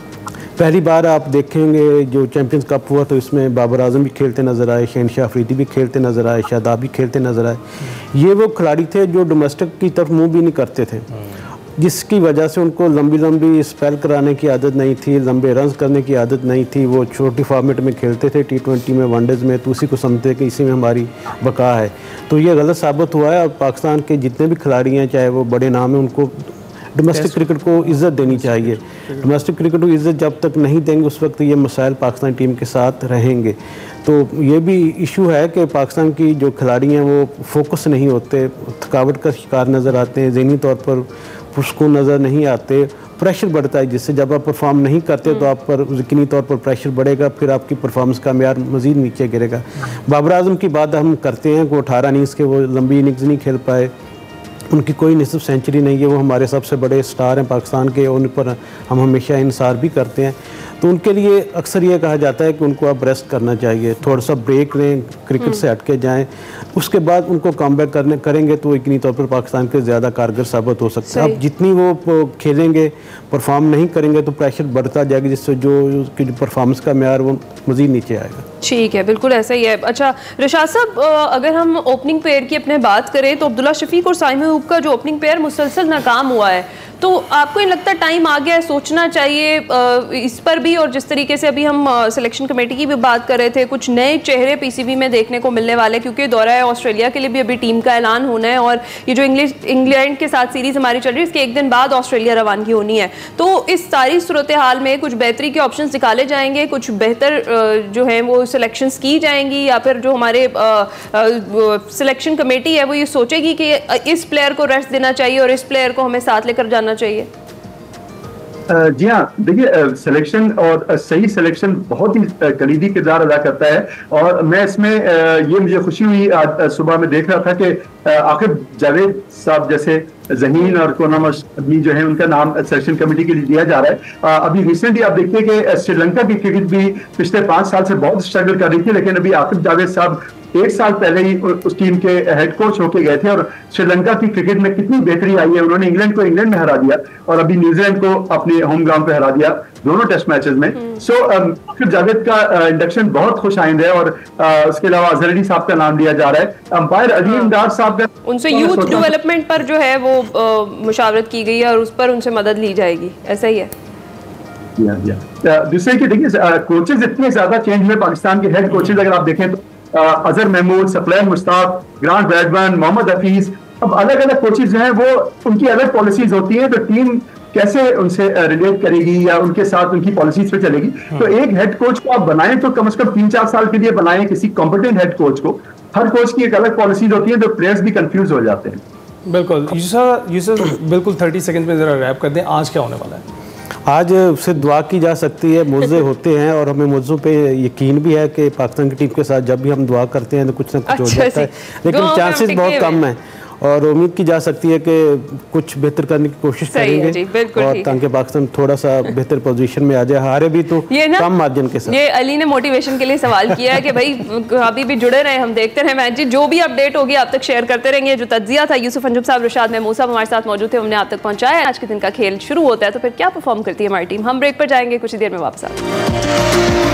पहली बार आप देखेंगे जो चैम्पियंस कप हुआ तो इसमें बाबर आजम भी खेलते नज़र आए, शहनशाह अफरीदी भी खेलते नज़र आए, शादाब भी खेलते नज़र आए। ये वो खिलाड़ी थे जो डोमेस्टिक की तरफ मुँह भी नहीं करते थे, जिसकी वजह से उनको लंबी लंबी स्पेल कराने की आदत नहीं थी, लंबे रन्स करने की आदत नहीं थी। वो छोटी फॉर्मेट में खेलते थे, टी ट्वेंटी में, वनडेज़ में, तो उसी को समझते कि इसी में हमारी बका है। तो ये गलत साबित हुआ है। और पाकिस्तान के जितने भी खिलाड़ी हैं, चाहे वो बड़े नाम हैं, उनको डोमेस्टिक क्रिकेट को इज़्ज़त देनी चाहिए। डोमेस्टिक क्रिकेट को इज़्ज़त जब तक नहीं देंगे उस वक्त ये मसाइल पाकिस्तान टीम के साथ रहेंगे। तो ये भी इशू है कि पाकिस्तान की जो खिलाड़ी हैं वो फोकस नहीं होते, थकावट का शिकार नज़र आते हैं, ज़हनी तौर पर पुरस्कून नज़र नहीं आते, प्रेशर बढ़ता है, जिससे जब आप परफॉर्म नहीं करते तो आप पर यकीनी तौर पर प्रेशर बढ़ेगा, फिर आपकी परफॉर्मेंस का मेयार मज़ीद नीचे गिरेगा। बाबर आजम की बात हम करते हैं कि वो अठारह इनिंग्स के वो लंबी इनिंग्स नहीं खेल पाए, उनकी कोई निसफ सेंचुरी नहीं है, वो हमारे सबसे बड़े स्टार हैं पाकिस्तान के, उन पर हम हमेशा इंसार भी करते हैं। तो उनके लिए अक्सर ये कहा जाता है कि उनको अब रेस्ट करना चाहिए, थोड़ा सा ब्रेक लें, क्रिकेट से हट के जाएँ, उसके बाद उनको कम बैक करने करेंगे तो यकीनी तौर पर पाकिस्तान के ज़्यादा कारगर साबित हो सकता है। अब जितनी वो खेलेंगे, परफॉर्म नहीं करेंगे तो प्रेशर बढ़ता जाएगा, जिससे जो उसकी जो परफॉर्मेंस का मेयार वो मज़ीद नीचे आएगा। ठीक है, बिल्कुल ऐसा ही है। अच्छा रिशाद साहब, अगर हम ओपनिंग पेयर की अपने बात करें तो अब्दुल्ला शफीक और साइम अयूब का जो ओपनिंग पेयर मुसलसल नाकाम हुआ है, तो आपको नहीं लगता टाइम आ गया है, सोचना चाहिए इस पर भी? और जिस तरीके से अभी हम सिलेक्शन कमेटी की भी बात कर रहे थे, कुछ नए चेहरे पीसीबी में देखने को मिलने वाले, क्योंकि दौरा है ऑस्ट्रेलिया के लिए भी अभी टीम का ऐलान होना है, और ये जो इंग्लिश इंग्लैंड के साथ सीरीज हमारी चल रही है, इसके एक दिन बाद ऑस्ट्रेलिया रवानगी होनी है। तो इस सारी सूरत हाल में कुछ बेहतरी के ऑप्शन निकाले जाएंगे, कुछ बेहतर जो है वो सिलेक्शंस की जाएंगी, या फिर जो हमारे सिलेक्शन कमेटी है वो ये सोचेगी कि इस प्लेयर को रेस्ट देना चाहिए और इस प्लेयर को हमें साथ लेकर जाना चाहिए? जी हाँ, देखिए सिलेक्शन और सही सिलेक्शन बहुत ही कलीदी किरदार अदा करता है, और मैं इसमें ये मुझे खुशी हुई आज सुबह में देख रहा था कि आखिर जावेद साहब जैसे जहीन और कोनाम आदमी जो है उनका नाम सिलेक्शन कमेटी के लिए दिया जा रहा है। अभी रिसेंटली आप देखिए कि श्रीलंका की क्रिकेट भी पिछले पांच साल से बहुत स्ट्रगल कर रही थी, लेकिन अभी आखिर जावेद साहब एक साल पहले ही उस टीम के हेड कोच होके गए थे, और श्रीलंका की क्रिकेट में कितनी बेहतरी आई है। उन्होंने इंग्लैंड को इंग्लैंड में हरा दिया और अभी न्यूजीलैंड को अपने होम ग्राउंड पे हरा दिया दोनों टेस्ट मैचेस में। सो so, जावेद का इंडक्शन बहुत खुश आइंद है, और उसके अलावा अजहर अली साहब का नाम लिया जा रहा है। अंपायर अली इमदाद साहब का, उनसे यूथ डेवलपमेंट पर जो है वो मुशावरत की गई है और उस पर उनसे मदद ली जाएगी, ऐसा ही है। दूसरे की देखिए कोचेज इतने ज्यादा चेंज हुए पाकिस्तान के, हेड कोचेज अगर आप देखें तो अजहर महमूद, सफलैन मुश्ताक, ग्रांट ब्रैडमैन, मोहम्मद हफीज, अब अलग अलग कोचेज जो हैं वो उनकी अलग पॉलिसीज होती हैं, तो टीम कैसे उनसे रिलेट करेगी या उनके साथ उनकी पॉलिसीज पे चलेगी। तो एक हेड कोच को आप बनाएं तो कम से कम तीन चार साल के लिए बनाएं, किसी कॉम्पिटेंट हेड कोच को। हर कोच की एक अलग पॉलिसीज होती है, तो प्लेयर्स भी कंफ्यूज हो जाते हैं। बिल्कुल यूसुफ यूसुफ बिल्कुल तीस सेकंड में जरा रैप कर दें, आज क्या होने वाला है? आज से दुआ की जा सकती है, मुआवजे होते हैं, और हमें मुआवजों पे यकीन भी है कि पाकिस्तान की टीम के साथ जब भी हम दुआ करते हैं तो कुछ ना कुछ हो जाता है, लेकिन चांसेस बहुत कम हैं, और उम्मीद की जा सकती है कि कुछ बेहतर करने की कोशिश करेंगे, और ताकि पाकिस्तान थोड़ा सा बेहतर पोजीशन में आ जाए, हारे भी तो कम मार्जिन के साथ। ये अली ने मोटिवेशन के लिए सवाल किया है कि भाई अभी भी जुड़े रहे, हम देखते रहे मैच, जो भी अपडेट होगी आप तक शेयर करते रहेंगे। जो तज्जिया था यूसुफ अंजुम साहब, रिशाद महमूद साहब हमारे साथ मौजूद थे, हमने आप तक पहुंचाया। आज के दिन का खेल शुरू होता है तो फिर क्या परफॉर्म करती है हमारी टीम, हम ब्रेक पर जाएंगे, कुछ देर में वापस आते।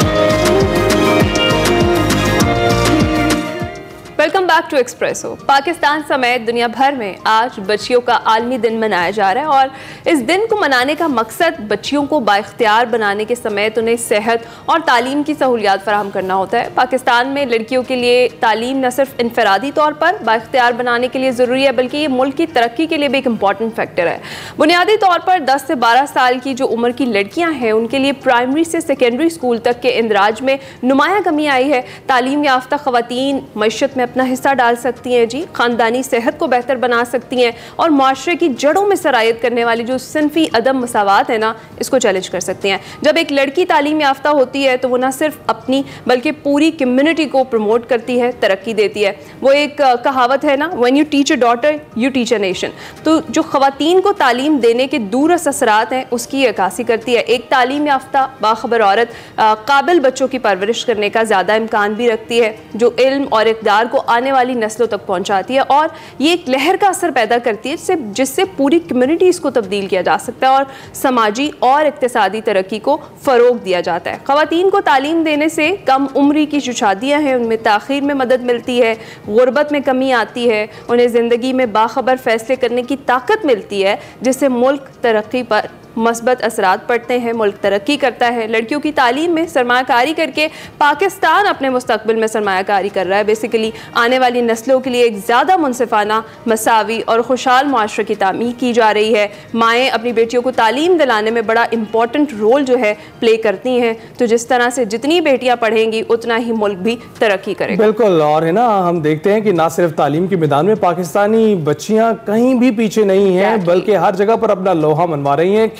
Welcome back to Expresso. Pakistan समेत दुनिया भर में आज बच्चियों का आलमी दिन मनाया जा रहा है, और इस दिन को मनाने का मकसद बच्चियों को बाइख्तियार बनाने के समेत उन्हें सेहत और तालीम की सहूलियात फराहम करना होता है। पाकिस्तान में लड़कियों के लिए तालीम न सिर्फ इनफरादी तौर पर बाइख्तियार बनाने के लिए ज़रूरी है, बल्कि ये मुल्क की तरक्की के लिए भी एक इम्पॉर्टेंट फैक्टर है। बुनियादी तौर पर दस से बारह साल की जो उम्र की लड़कियाँ हैं उनके लिए प्राइमरी से सेकेंडरी स्कूल तक के इंदराज में नुमाया कमी आई है। तालीम याफ्ता ख़वातीन मईशत में अपना हिस्सा डाल सकती हैं, जी ख़ानदानी सेहत को बेहतर बना सकती हैं, और माशरे की जड़ों में सरायत करने वाली जो सिनफी अदम मसावात है ना, इसको चैलेंज कर सकती हैं। जब एक लड़की तालीम याफ्ता होती है तो वो ना सिर्फ अपनी बल्कि पूरी कम्युनिटी को प्रमोट करती है, तरक्की देती है। वो एक कहावत है ना, when you teach a daughter you teach a nation. तो जो ख़वातीन को तालीम देने के दूरस असरात हैं उसकी अक्कासी करती है। एक तालीम याफ्ता बाखबर औरत काबिल बच्चों की परवरिश करने का ज़्यादा इम्कान भी रखती है, जो इल्म और इक़दार को आने वाली नस्लों तक पहुंचाती है, और ये एक लहर का असर पैदा करती है जिससे जिससे पूरी कम्युनिटीज़ को तब्दील किया जा सकता है और समाजी और इक़्तिसादी तरक्की को फ़रोग दिया जाता है। ख़वातीन को तालीम देने से कम उम्री की जो शादियाँ हैं उनमें ताख़ीर में मदद मिलती है, गुर्बत में कमी आती है, उन्हें ज़िंदगी में बाखबर फ़ैसले करने की ताकत मिलती है, जिससे मुल्क तरक्की पर मस्बत असरात पड़ते हैं, मुल्क तरक्की करता है। लड़कियों की तालीम में सरमायाकारी करके पाकिस्तान अपने मुस्तकबिल में सरमायाकारी कर रहा है। बेसिकली आने वाली नस्लों के लिए एक ज़्यादा मुनसिफाना, मसावी और खुशहाल माशरे की तामीर की जा रही है। माएँ अपनी बेटियों को तालीम दिलाने में बड़ा इंपॉर्टेंट रोल जो है प्ले करती हैं। तो जिस तरह से जितनी बेटियाँ पढ़ेंगी उतना ही मुल्क भी तरक्की करेगा। बिल्कुल, और है ना, हम देखते हैं कि ना सिर्फ तालीम के मैदान में पाकिस्तानी बच्चियाँ कहीं भी पीछे नहीं हैं, बल्कि हर जगह पर अपना लोहा मनवा रही हैं।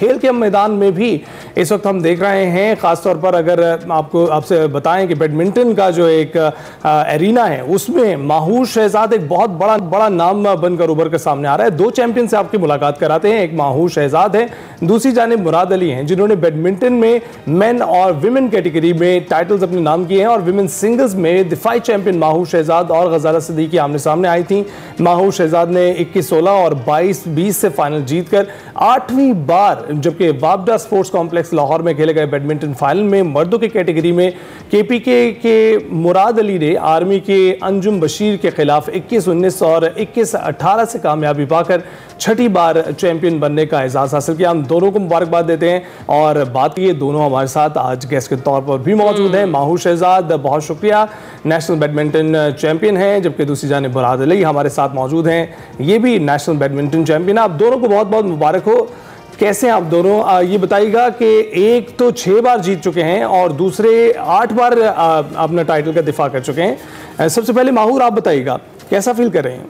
खेल के मैदान में भी इस वक्त हम देख रहे हैं, खासतौर पर अगर आपको आपसे बताएं कि बैडमिंटन का जो एक एरिना है उसमें माहूर शहजाद एक बहुत बड़ा बड़ा नाम बनकर उभर कर सामने आ रहा है। दो चैंपियन से आपकी मुलाकात कराते हैं, एक माहूर शहजाद है, दूसरी जानिब मुराद अली हैं, जिन्होंने बैडमिंटन में मेन और विमेन कैटेगरी में टाइटल्स अपने नाम किए हैं और विमेन सिंगल्स में दिफाई चैंपियन माहूर शहजाद और गजाला सिद्दीकी आमने सामने आई थी। माहूर शहजाद ने इक्कीस सोलह और बाईस बीस से फाइनल जीतकर आठवीं बार, जबकि वापडा स्पोर्ट्स कॉम्प्लेक्स लाहौर में खेले गए बैडमिंटन फाइनल में मर्दों की कैटेगरी में केपीके के मुराद अली ने आर्मी के अंजुम बशीर के खिलाफ इक्कीस उन्नीस और इक्कीस अठारह से कामयाबी पाकर छठी बार चैंपियन बनने का एजाज हासिल किया। हम दोनों को मुबारकबाद देते हैं और बात ये दोनों हमारे साथ आज गेस्ट के तौर पर भी मौजूद हैं। माहूर शहजाद बहुत शुक्रिया, नेशनल बैडमिंटन चैंपियन हैं, जबकि दूसरी जानिब मुराद अली हमारे साथ मौजूद हैं, ये भी नेशनल बैडमिंटन चैंपियन। आप दोनों को बहुत बहुत मुबारक हो। कैसे आप दोनों, आ, ये बताइएगा कि एक तो छह बार जीत चुके हैं और दूसरे आठ बार आ, अपना टाइटल का दिफा कर चुके हैं। सबसे पहले माहूर आप बताइएगा कैसा फील कर रहे हैं?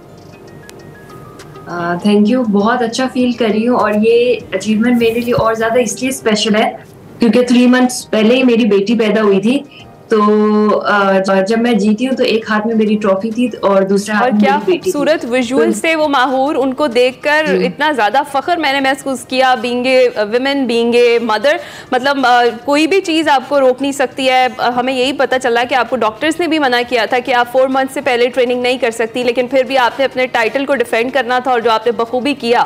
थैंक uh, यू, बहुत अच्छा फील कर रही हूँ और ये अचीवमेंट मेरे लिए और ज्यादा इसलिए स्पेशल है क्योंकि थ्री मंथ्स पहले ही मेरी बेटी पैदा हुई थी। तो uh, जब मैं जीती हूँ तो एक हाथ में मेरी ट्रॉफी थी और दूसरे हाथ में मेरी बेटी थी। खूबसूरत विजुअल्स थे वो माहूर, उनको देखकर इतना ज्यादा फख्र मैंने महसूस किया। Being a women, being a mother, मतलब uh, कोई भी चीज़ आपको रोक नहीं सकती है। uh, हमें यही पता चला कि आपको डॉक्टर्स ने भी मना किया था कि आप फोर मंथ से पहले ट्रेनिंग नहीं कर सकती, लेकिन फिर भी आपने अपने टाइटल को डिफेंड करना था और जो आपने बखूबी किया।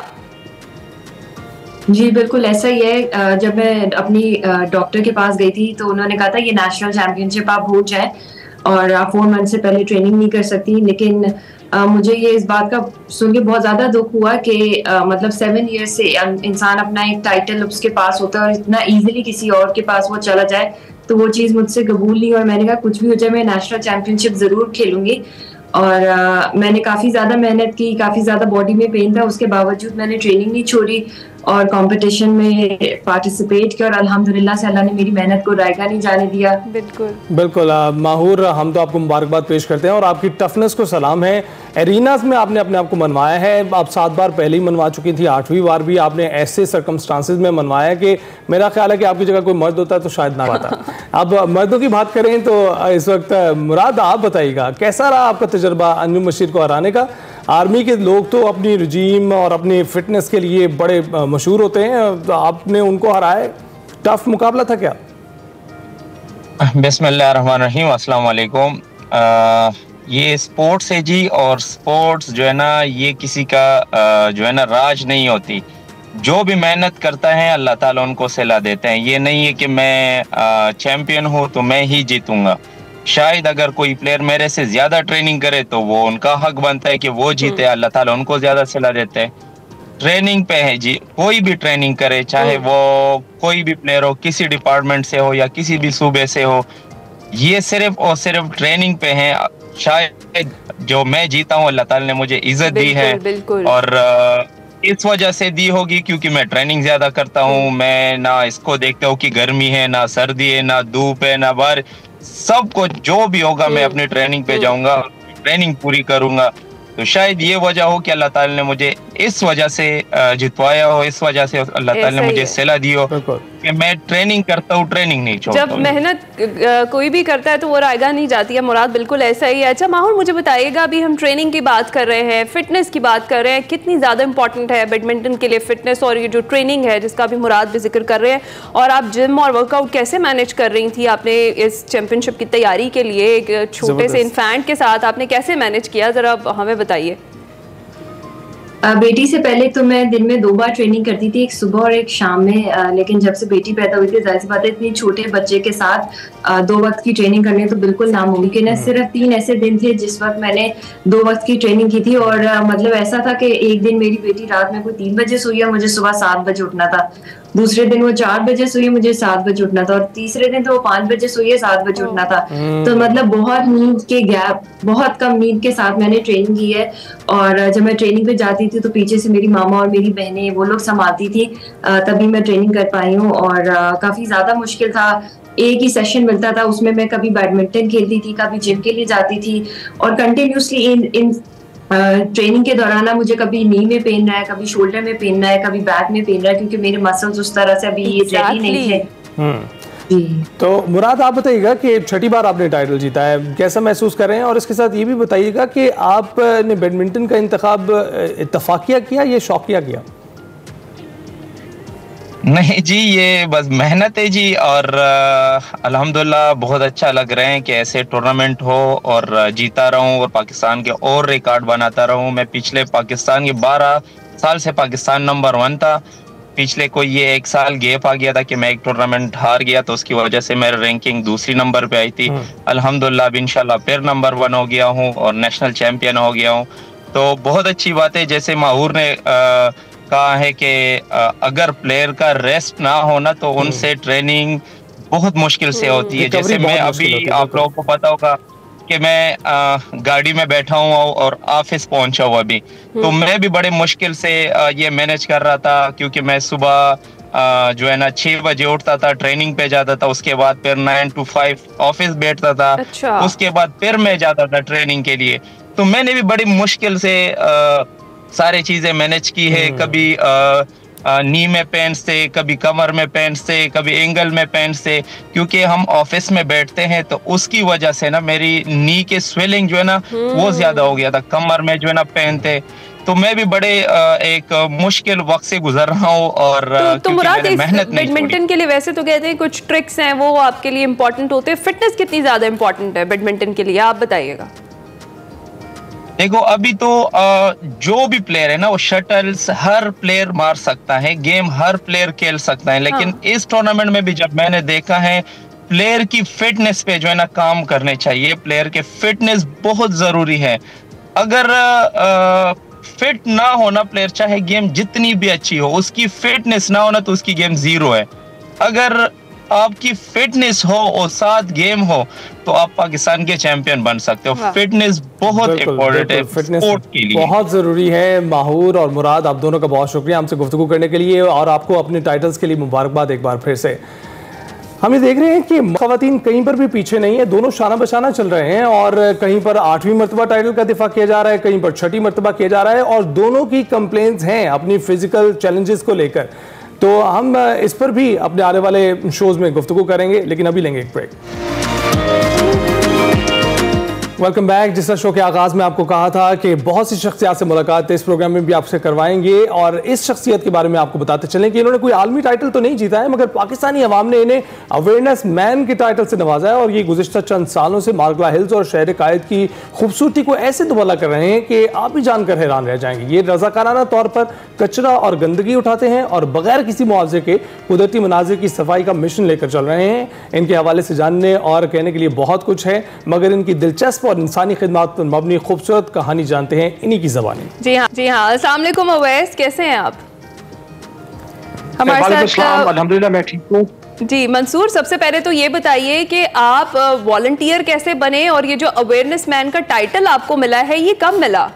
जी बिल्कुल ऐसा ही है। जब मैं अपनी डॉक्टर के पास गई थी तो उन्होंने कहा था ये नेशनल चैंपियनशिप आप हो जाए और आप फोर मंथ से पहले ट्रेनिंग नहीं कर सकती, लेकिन आ, मुझे ये इस बात का सुन के बहुत ज़्यादा दुख हुआ कि आ, मतलब सेवन ईयर से इंसान अपना एक टाइटल उसके पास होता है और इतना इजीली किसी और के पास वो चला जाए, तो वो चीज़ मुझसे कबूल नहीं। और मैंने कहा कुछ भी हो जाए मैं नेशनल चैंपियनशिप ज़रूर खेलूंगी। और आ, मैंने काफ़ी ज़्यादा मेहनत की, काफ़ी ज़्यादा बॉडी में पेन था, उसके बावजूद मैंने ट्रेनिंग नहीं छोड़ी और कंपटीशन में पार्टिसिपेट किया और अल्हम्दुलिल्लाह से अल्लाह ने मेरी मेहनत को रायगा नहीं जाने दिया। बिल्कुल बिल्कुल माहूर, हम तो आपको मुबारकबाद पेश करते हैं और आपकी टफनेस को सलाम है। एरिनाज में आपने अपने आप को मनवाया है, आप सात बार पहले ही मनवा चुकी थी, आठवीं बार भी आपने ऐसे सर्कमस्टांसेस में मनवाया कि मेरा ख्याल है कि आपकी जगह कोई मर्द होता तो शायद ना पाता। अब मर्दों की बात करें तो इस वक्त मुराद आप बताइएगा कैसा रहा आपका तजर्बा अंजुम बशीर को हराने का? आर्मी के लोग तो अपनी रजीम और अपनी फिटनेस के लिए बड़े मशहूर होते हैं, तो आपने उनको हराया, टफ मुकाबला था क्या? बिस्मिल्लाहिर्रहमानिर्रहीम, अस्सलाम वालेकुम। ये स्पोर्ट्स है जी, और स्पोर्ट्स जो है ना ये किसी का आ, जो है ना राज नहीं होती। जो भी मेहनत करता है अल्लाह ताला उनको सिला देते हैं। ये नहीं है कि मैं चैंपियन हूँ तो मैं ही जीतूंगा। शायद अगर कोई प्लेयर मेरे से ज्यादा ट्रेनिंग करे तो वो उनका हक बनता है कि वो जीते, अल्लाह ताला उनको ज्यादा सिला देते हैं। ट्रेनिंग पे है जी, कोई भी ट्रेनिंग करे, चाहे वो कोई भी प्लेयर हो, किसी डिपार्टमेंट से हो या किसी भी सूबे से हो, ये सिर्फ और सिर्फ ट्रेनिंग पे है। शायद जो मैं जीता हूँ अल्लाह ताला ने मुझे इज्जत दी है और इस वजह से दी होगी क्योंकि मैं ट्रेनिंग ज्यादा करता हूँ। मैं ना इसको देखता हूँ कि गर्मी है, ना सर्दी है, ना धूप है, ना बारिश, सब कुछ जो भी होगा मैं अपनी ट्रेनिंग पे जाऊंगा, ट्रेनिंग पूरी करूंगा। तो शायद ये वजह हो कि अल्लाह ताला ने मुझे इस वजह से जितवाया हो, इस वजह से अल्लाह ताला ने मुझे सिला दी हो कि मैं ट्रेनिंग करता हूँ, ट्रेनिंग नहीं छोड़ता। जब मेहनत कोई भी करता है तो वो रायगा नहीं जाती है। मुराद बिल्कुल ऐसा ही है। अच्छा माहौर, मुझे बताइएगा, अभी हम ट्रेनिंग की बात कर रहे हैं, फिटनेस की बात कर रहे हैं, कितनी ज़्यादा इंपॉर्टेंट है बैडमिंटन के लिए फिटनेस और ये जो ट्रेनिंग है जिसका अभी मुराद भी जिक्र कर रहे हैं, और आप जिम और वर्कआउट कैसे मैनेज कर रही थी? आपने इस चैंपियनशिप की तैयारी के लिए एक छोटे से इन्फेंट के साथ आपने कैसे मैनेज किया, ज़रा हमें बताइए। बेटी से पहले तो मैं दिन में दो बार ट्रेनिंग करती थी, एक सुबह और एक शाम में, आ, लेकिन जब से बेटी पैदा हुई थी जाहिर सी बात है इतनी छोटे बच्चे के साथ आ, दो वक्त की ट्रेनिंग करनी तो बिल्कुल नामुमकिन है। सिर्फ तीन ऐसे दिन थे जिस वक्त मैंने दो वक्त की ट्रेनिंग की थी और आ, मतलब ऐसा था कि एक दिन मेरी बेटी रात में कोई तीन बजे सोई है, मुझे सुबह सात बजे उठना था, दूसरे दिन वो चार बजे सोई, मुझे सात बजे उठना था, और तीसरे दिन तो वो पांच बजे सोई है, सात बजे उठना था। तो मतलब बहुत नींद के गैप, बहुत कम नींद के साथ मैंने ट्रेनिंग की है। और जब मैं ट्रेनिंग पे जाती थी तो पीछे से मेरी मामा और मेरी बहनें वो लोग संभालती थी, तभी मैं ट्रेनिंग कर पाई हूँ। और काफी ज्यादा मुश्किल था, एक ही सेशन मिलता था, उसमें मैं कभी बैडमिंटन खेलती थी, कभी जिम के लिए जाती थी और कंटिन्यूसली इन इन ट्रेनिंग के दौरान ना मुझे कभी नी में पेन रहा है, कभी शोल्डर में पेन रहा है, कभी बैक में पेन रहा है, क्योंकि मेरे मसल्स उस तरह से अभी रेडी नहीं थे। तो मुराद आप बताइएगा कि छठी बार आपने टाइटल जीता है, कैसा महसूस कर रहे हैं? और इसके साथ ये भी बताइएगा कि आपने बैडमिंटन का इंतखाब इत्तफाकिया किया या शौकिया किया? नहीं जी, ये बस मेहनत है जी, और अल्हम्दुलिल्लाह बहुत अच्छा लग रहे हैं कि ऐसे टूर्नामेंट हो और जीता रहूं और पाकिस्तान के और रिकॉर्ड बनाता रहूं। मैं पिछले पाकिस्तान के बारह साल से पाकिस्तान नंबर वन था। पिछले कोई ये एक साल गैप आ गया था कि मैं एक टूर्नामेंट हार गया, तो उसकी वजह से मेरी रैंकिंग दूसरी नंबर पे आई थी। अल्हम्दुलिल्लाह अब इंशाल्लाह फिर नंबर वन हो गया हूँ और नेशनल चैंपियन हो गया हूँ, तो बहुत अच्छी बात है। जैसे माहूर ने आ, कहा है कि अगर प्लेयर का रेस्ट ना होना तो उनसे ट्रेनिंग बहुत मुश्किल से होती है। जैसे मैं अभी, आप लोगों को पता होगा कि मैं आ, गाड़ी में बैठा हूँ और ऑफिस पहुंचा हूँ अभी, तो मैं भी बड़े मुश्किल से आ, ये मैनेज कर रहा था, क्योंकि मैं सुबह आ, जो है ना छह बजे उठता था, ट्रेनिंग पे जाता था, उसके बाद फिर नाइन टू फाइव ऑफिस बैठता था। अच्छा। उसके बाद फिर मैं जाता था ट्रेनिंग के लिए। तो मैंने भी बड़ी मुश्किल से आ, सारी चीजें मैनेज की है। कभी आ, आ, नी में पेन्स थे, कभी कमर में पेन्स थे, कभी एंगल में पेन्स थे, क्योंकि हम ऑफिस में बैठते हैं तो उसकी वजह से ना मेरी नी के स्वेलिंग जो है ना वो ज्यादा हो गया था, कमर में जो है ना पेन थे। तो मैं भी बड़े एक मुश्किल वक्त से गुजर रहा हूँ। और तो, तो मुराद, मेहनत बैडमिंटन के लिए वैसे तो कहते हैं कुछ ट्रिक्स हैं वो आपके लिए इम्पोर्टेंट होते हैं, फिटनेस कितनी ज्यादा इम्पोर्टेंट है बैडमिंटन के लिए, आप बताइएगा। देखो अभी तो जो भी प्लेयर है ना वो शटल्स हर प्लेयर मार सकता है, गेम हर प्लेयर खेल सकता है, लेकिन हाँ। इस टूर्नामेंट में भी जब मैंने देखा है प्लेयर की फिटनेस पे जो है ना काम करने चाहिए। प्लेयर के फिटनेस बहुत जरूरी है। अगर आ, फिट ना होना प्लेयर, चाहे गेम जितनी भी अच्छी हो, उसकी फिटनेस ना होना तो उसकी गेम जीरो है। अगर आपकी फिटनेस हो और साथ गेम हो तो आप पाकिस्तान के चैंपियन बन सकते हो। हाँ। फिटनेस बहुत इम्पोर्टेंट है स्पोर्ट के लिए, बहुत जरूरी है। माहूर और मुराद, आप दोनों का बहुत शुक्रिया हमसे गुफ्तगू करने के लिए, और आपको अपने टाइटल्स के लिए मुबारकबाद एक बार फिर से। हम ये देख रहे हैं कि खवातीन कहीं पर भी पीछे नहीं है, दोनों शाना बशाना चल रहे हैं, और कहीं पर आठवीं मरतबा टाइटल का दिफा किया जा रहा है, कहीं पर छठी मरतबा किया जा रहा है, और दोनों की कंप्लेंट्स हैं अपनी फिजिकल चैलेंजेस को लेकर। तो हम इस पर भी अपने आने वाले शोज में गुफ्तगू करेंगे, लेकिन अभी लेंगे एक ब्रेक। Welcome back. जिस शो के आगाज में आपको कहा था कि बहुत सी शख्सियत से मुलाकात इस प्रोग्राम में भी आपसे करवाएंगे, और इस शख्सियत के बारे में आपको बताते चलें कि इन्होंने कोई आलमी टाइटल तो नहीं जीता है, मगर पाकिस्तानी अवाम ने इन्हें अवेयरनेस मैन के टाइटल से नवाजा है, और ये गुज़िश्ता चंद सालों से मार्गला हिल्स और शहर कायद की खूबसूरती को ऐसे दुबला कर रहे हैं कि आप भी जानकर हैरान रह जाएंगे। ये रजाकाराना तौर पर कचरा और गंदगी उठाते हैं और बगैर किसी मुआवजे के कुदरती मनाजिर की सफाई का मिशन लेकर चल रहे हैं। इनके हवाले से जानने और कहने के लिए बहुत कुछ है, मगर इनकी दिलचस्प और इंसानी खिदमत पर मबनी खूबसूरत कहानी जानते हैं इन्हीं की ज़बानी। जी हाँ जी हाँ अस्सलाम वालेकुम अवैस, कैसे हैं आप? हमारे साथ अल्हम्दुलिल्लाह मैं ठीक हूँ जी। मंसूर, सबसे पहले तो ये बताइए कि आप वॉलंटियर कैसे बने, और ये जो अवेयरनेस मैन का टाइटल आपको मिला है ये कब मिला?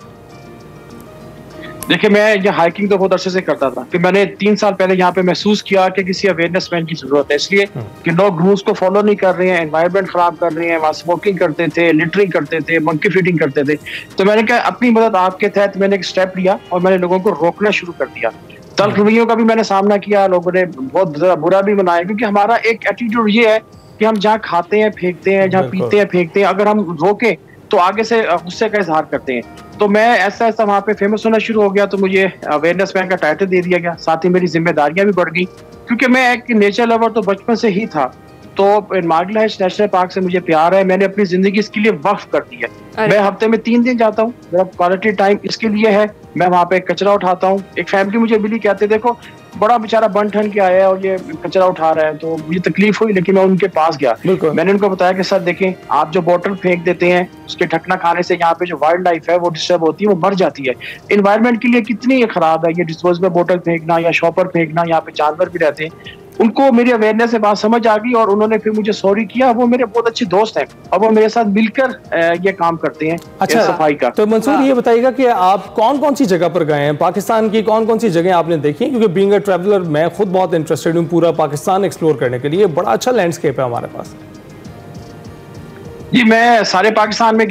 देखिए, मैं ये हाइकिंग तो बहुत अच्छे से करता था, फिर मैंने तीन साल पहले यहाँ पे महसूस किया कि किसी अवेयरनेस मैन की जरूरत है, इसलिए कि लोग रूल्स को फॉलो नहीं कर रहे हैं, एनवायरनमेंट खराब कर रहे हैं, वहाँ स्मोकिंग करते थे, लिटरिंग करते थे, मंकी फीडिंग करते थे। तो मैंने कहा अपनी मदद आपके तहत मैंने एक स्टेप लिया और मैंने लोगों को रोकना शुरू कर दिया। तल्ख रवैयों का भी मैंने सामना किया, लोगों ने बहुत बुरा भी मनाया, क्योंकि हमारा एक एटीट्यूड ये है कि हम जहाँ खाते हैं फेंकते हैं, जहाँ पीते हैं फेंकते हैं, अगर हम रोके तो आगे से गुस्से का इजहार करते हैं। तो मैं ऐसा ऐसा वहाँ पे फेमस होना शुरू हो गया, तो मुझे अवेयरनेस मैन का टाइटल दे दिया गया, साथ ही मेरी जिम्मेदारियां भी बढ़ गई, क्योंकि मैं एक नेचर लवर तो बचपन से ही था। तो मार्गला हिल्स नेशनल पार्क से मुझे प्यार है, मैंने अपनी जिंदगी इसके लिए वक्फ कर दी है। मैं हफ्ते में तीन दिन जाता हूँ, मेरा क्वालिटी टाइम इसके लिए है। मैं वहाँ पे कचरा उठाता हूँ। एक फैमिली मुझे मिली, कहते देखो बड़ा बेचारा बन ठन के आया है और ये कचरा उठा रहा है, तो मुझे तकलीफ हुई, लेकिन मैं उनके पास गया। मैंने उनको बताया कि सर देखें, आप जो बोतल फेंक देते हैं उसके ढकना खाने से यहाँ पे जो वाइल्ड लाइफ है वो डिस्टर्ब होती है, वो मर जाती है। इन्वायरमेंट के लिए कितनी ये खराब है ये डिस्पोजेबल बोतल फेंकना या शॉपर फेंकना, यहाँ पे जानवर भी रहते हैं। उनको मेरी अवेयरनेस से बात समझ आ गई और उन्होंने फिर मुझे सॉरी किया। वो मेरे बहुत अच्छे दोस्त हैं और वो मेरे साथ मिलकर ये काम करते हैं। अच्छा, सफाई का। तो मंसूर ये बताइएगा कि आप कौन कौन सी जगह पर गए हैं, पाकिस्तान की कौन कौन सी जगह आपने देखी? क्योंकि बीइंग अ ट्रैवलर मैं खुद बहुत इंटरेस्टेड हूँ पूरा पाकिस्तान एक्सप्लोर करने के लिए, बड़ा अच्छा लैंडस्केप है हमारे पास। जी, मैं सारे पाकिस्तान में गया हूँ,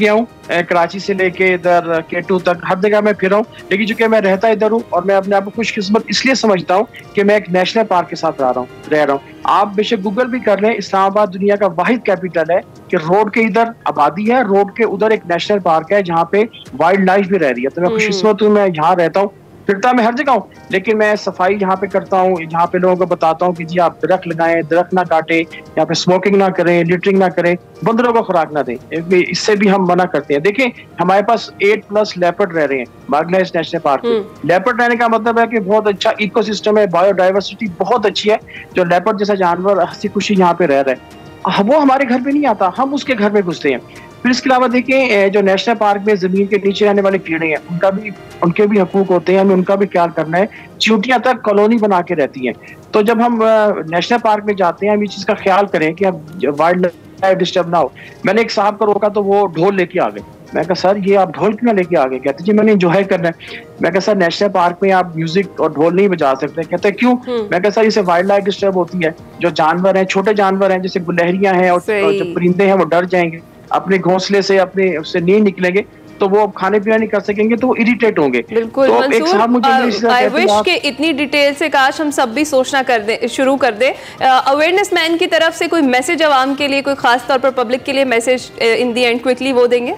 कराची से लेके इधर केटू तक हर जगह मैं फिरा हूँ, लेकिन चूंकि मैं रहता इधर हूँ और मैं अपने आप को खुशकिस्मत इसलिए समझता हूँ कि मैं एक नेशनल पार्क के साथ रह रहा हूँ रह रहा हूँ आप बेशक गूगल भी कर लें, इस्लामाबाद दुनिया का वाहिद कैपिटल है कि रोड के इधर आबादी है, रोड के उधर एक नेशनल पार्क है जहाँ पे वाइल्ड लाइफ भी रह रही है। तो मैं खुशकिस्मत हूँ, मैं यहाँ रहता हूँ, फिरता मैं हर जगह हूँ, लेकिन मैं सफाई यहाँ पे करता हूँ, यहाँ पे लोगों को बताता हूँ कि जी आप दरख्त लगाएं, दरख्त ना काटें, यहाँ पे स्मोकिंग ना करें, लिटरिंग ना करें, बंदरों को खुराक ना दें, इससे भी हम मना करते हैं। देखिए हमारे पास एट प्लस लेपर्ड रह रहे हैं बागलाइस नेशनल पार्क में। लेपर्ड रहने का मतलब है कि बहुत अच्छा इकोसिस्टम है, बायोडाइवर्सिटी बहुत अच्छी है, जो लेपर्ड जैसा जानवर हंसी खुशी यहाँ पे रह रहा है, वो हमारे घर पे नहीं आता, हम उसके घर में घुसते हैं। फिर इसके अलावा देखिए जो नेशनल पार्क में जमीन के नीचे रहने वाले कीड़े हैं उनका भी उनके भी हकूक होते हैं, हमें उनका भी ख्याल करना है। चींटियां तक कॉलोनी बना के रहती हैं, तो जब हम नेशनल पार्क में जाते हैं हम इस चीज का ख्याल करें कि अब वाइल्ड लाइफ डिस्टर्ब ना हो। मैंने एक साहब को रोका तो वो ढोल लेके आ गए, मैं कहा सर ये आप ढोल क्यों लेके आ गए? कहते जी मैंने एंजॉय करना है। मैं कहा सर नेशनल पार्क में आप म्यूजिक और ढोल नहीं बजा सकते। कहते क्यों? मैं कहा सर इससे वाइल्ड लाइफ डिस्टर्ब होती है, जो जानवर हैं छोटे जानवर हैं जैसे गुलहरियां हैं और जो परिंदे हैं वो डर जाएंगे, अपने घोंसले से अपने उससे नहीं निकलेंगे, तो वो खाने पीना नहीं कर सकेंगे, तो वो इरिटेट होंगे। बिल्कुल तो मंसूर, आई विश कि इतनी डिटेल से काश हम सब भी सोचना कर दे शुरू कर दे। अवेयरनेस मैन की तरफ से कोई मैसेज आवाम के लिए, कोई खास तौर पर पब्लिक के लिए message in the end quickly वो देंगे?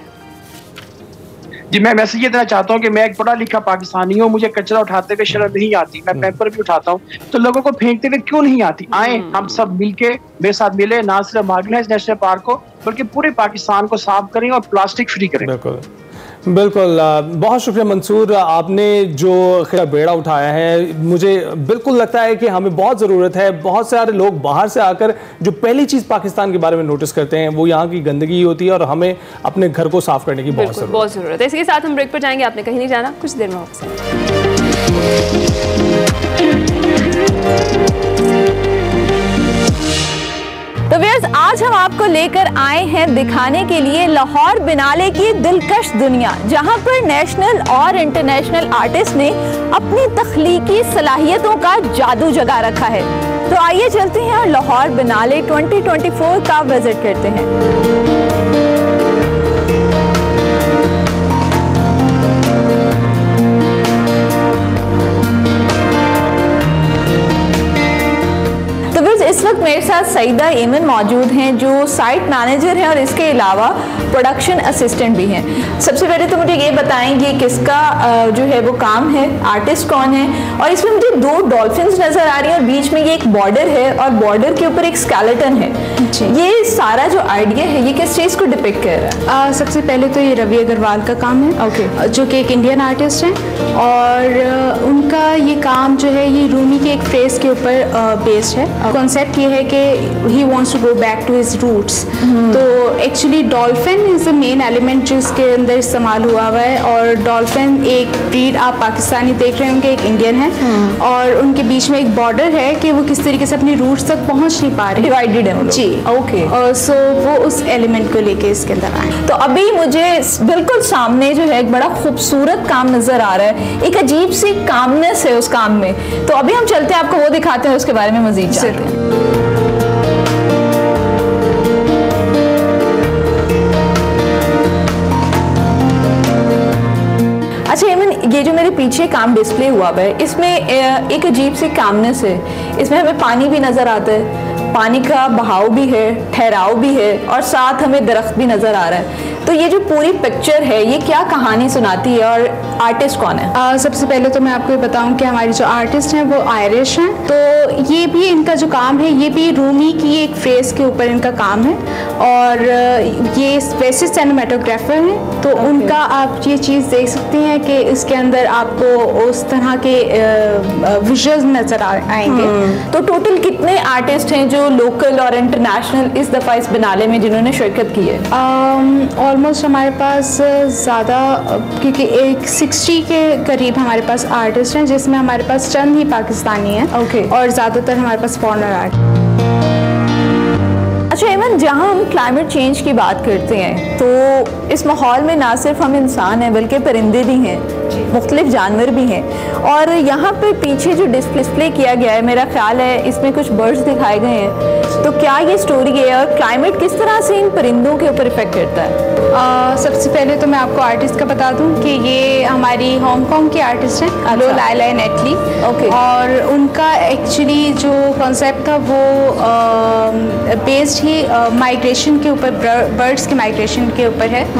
जी मैं मैसेज ये देना चाहता हूँ कि मैं एक पढ़ा लिखा पाकिस्तानी हूँ, मुझे कचरा उठाते हुए शर्म नहीं आती, मैं पेपर भी उठाता हूँ, तो लोगों को फेंकते हुए क्यों नहीं आती? आए हम सब मिलके मेरे साथ मिले, ना सिर्फ बागलाइस नेशनल पार्क को बल्कि पूरे पाकिस्तान को साफ करें और प्लास्टिक फ्री करें। बिल्कुल बिल्कुल, बहुत शुक्रिया मंसूर, आपने जो बेड़ा उठाया है मुझे बिल्कुल लगता है कि हमें बहुत ज़रूरत है। बहुत सारे लोग बाहर से आकर जो पहली चीज़ पाकिस्तान के बारे में नोटिस करते हैं वो यहाँ की गंदगी होती है और हमें अपने घर को साफ करने की बहुत ज़रूरत बहुत ज़रूरत है। इसके साथ हम ब्रेक पर जाएंगे, आपने कहीं नहीं जाना, कुछ देर में वापस। तो व्यूअर्स आज हम आपको लेकर आए हैं दिखाने के लिए लाहौर बिनाले की दिलकश दुनिया, जहां पर नेशनल और इंटरनेशनल आर्टिस्ट ने अपनी तख्लीकी सलाहियतों का जादू जगा रखा है। तो आइए चलते हैं और Lahore biennale twenty twenty four का विजिट करते हैं। इस वक्त मेरे साथ सईदा एमन मौजूद हैं जो साइट मैनेजर हैं और इसके अलावा प्रोडक्शन असिस्टेंट भी हैं। सबसे पहले तो मुझे ये बताएं ये किसका जो है वो काम है, आर्टिस्ट कौन है? और इसमें मुझे दो डॉल्फिन्स नजर आ रही हैं और बीच में ये एक बॉर्डर है और बॉर्डर के ऊपर एक स्केलेटन है। ये सारा जो आइडिया है ये किस चीज़ को डिपिक्ट कर रहा है? आ, सबसे पहले तो ये रवि अग्रवाल का काम है, ओके, जो कि एक इंडियन आर्टिस्ट हैं और उनका ये काम जो है ये रूमी के एक फ्रेज के ऊपर बेस्ड है। कॉन्सेप्ट ये है कि he wants to go back to his roots. तो actually dolphin is the main element जो इसके अंदर इस्तेमाल हुआ हुआ है और डॉल्फिन एक ब्रीड आप पाकिस्तानी देख रहे होंगे, एक इंडियन है और उनके बीच में एक बॉर्डर है कि वो किस तरीके से अपनी रूट्स तक पहुंच नहीं पा रहे, डिवाइडेड है जी, ओके। और सो वो उस एलिमेंट को लेके इसके अंदर आए। तो अभी मुझे बिल्कुल सामने जो है एक बड़ा खूबसूरत काम नजर आ रहा है, एक अजीब सी कामनेस है उस काम में। तो अभी हम चलते हैं, आपको वो दिखाते हैं, उसके बारे में मजीद जानते हैं। अच्छा एमन, ये जो मेरे पीछे काम डिस्प्ले हुआ है इसमें एक अजीब सी कामनेस है, इसमें हमें पानी भी नजर आता है, पानी का बहाव भी है, ठहराव भी है और साथ हमें दरख्त भी नजर आ रहा है। तो ये जो पूरी पिक्चर है ये क्या कहानी सुनाती है और आर्टिस्ट कौन है? आ, सबसे पहले तो मैं आपको ये बताऊं कि हमारी जो आर्टिस्ट हैं वो आयरिश हैं। तो ये भी इनका जो काम है ये भी रूमी की एक फ्रेज के ऊपर इनका काम है और ये वैसे सिनेमेटोग्राफर हैं। तो okay. उनका आप ये चीज़ देख सकती हैं कि इसके अंदर आपको उस तरह के विजुअल्स नज़र आएंगे। hmm. तो टोटल कितने आर्टिस्ट हैं जो लोकल और इंटरनेशनल इस दफ़ा इस बिनाले में जिन्होंने शिरकत की है? ऑलमोस्ट हमारे पास ज़्यादा, क्योंकि एक सिक्सटी के करीब हमारे पास आर्टिस्ट हैं जिसमें हमारे पास चंद ही पाकिस्तानी हैं okay. और ज़्यादातर हमारे पास फॉरेनर आर्ट। अच्छा एमन, जहाँ हम क्लाइमेट चेंज की बात करते हैं तो इस माहौल में ना सिर्फ हम इंसान हैं बल्कि परिंदे भी हैं। मुख्तलिफ जानवर भी हैं। और यहाँ पे पीछे जो डिस्प्ले किया गया है, मेरा ख्याल है इसमें कुछ बर्ड्स दिखाए गए हैं। तो क्या ये स्टोरी है और क्लाइमेट किस तरह से इन परिंदों के ऊपर इफेक्ट करता है? आ, सबसे पहले तो मैं आपको आर्टिस्ट का बता दूं कि ये हमारी हांगकांग की आर्टिस्ट हैं, अच्छा। लो लाइला नेटली। ओके। और उनका एक्चुअली जो कॉन्सेप्ट था वो बेस्ड ही माइग्रेशन के ऊपर, बर्ड्स के माइग्रेशन के ऊपर है।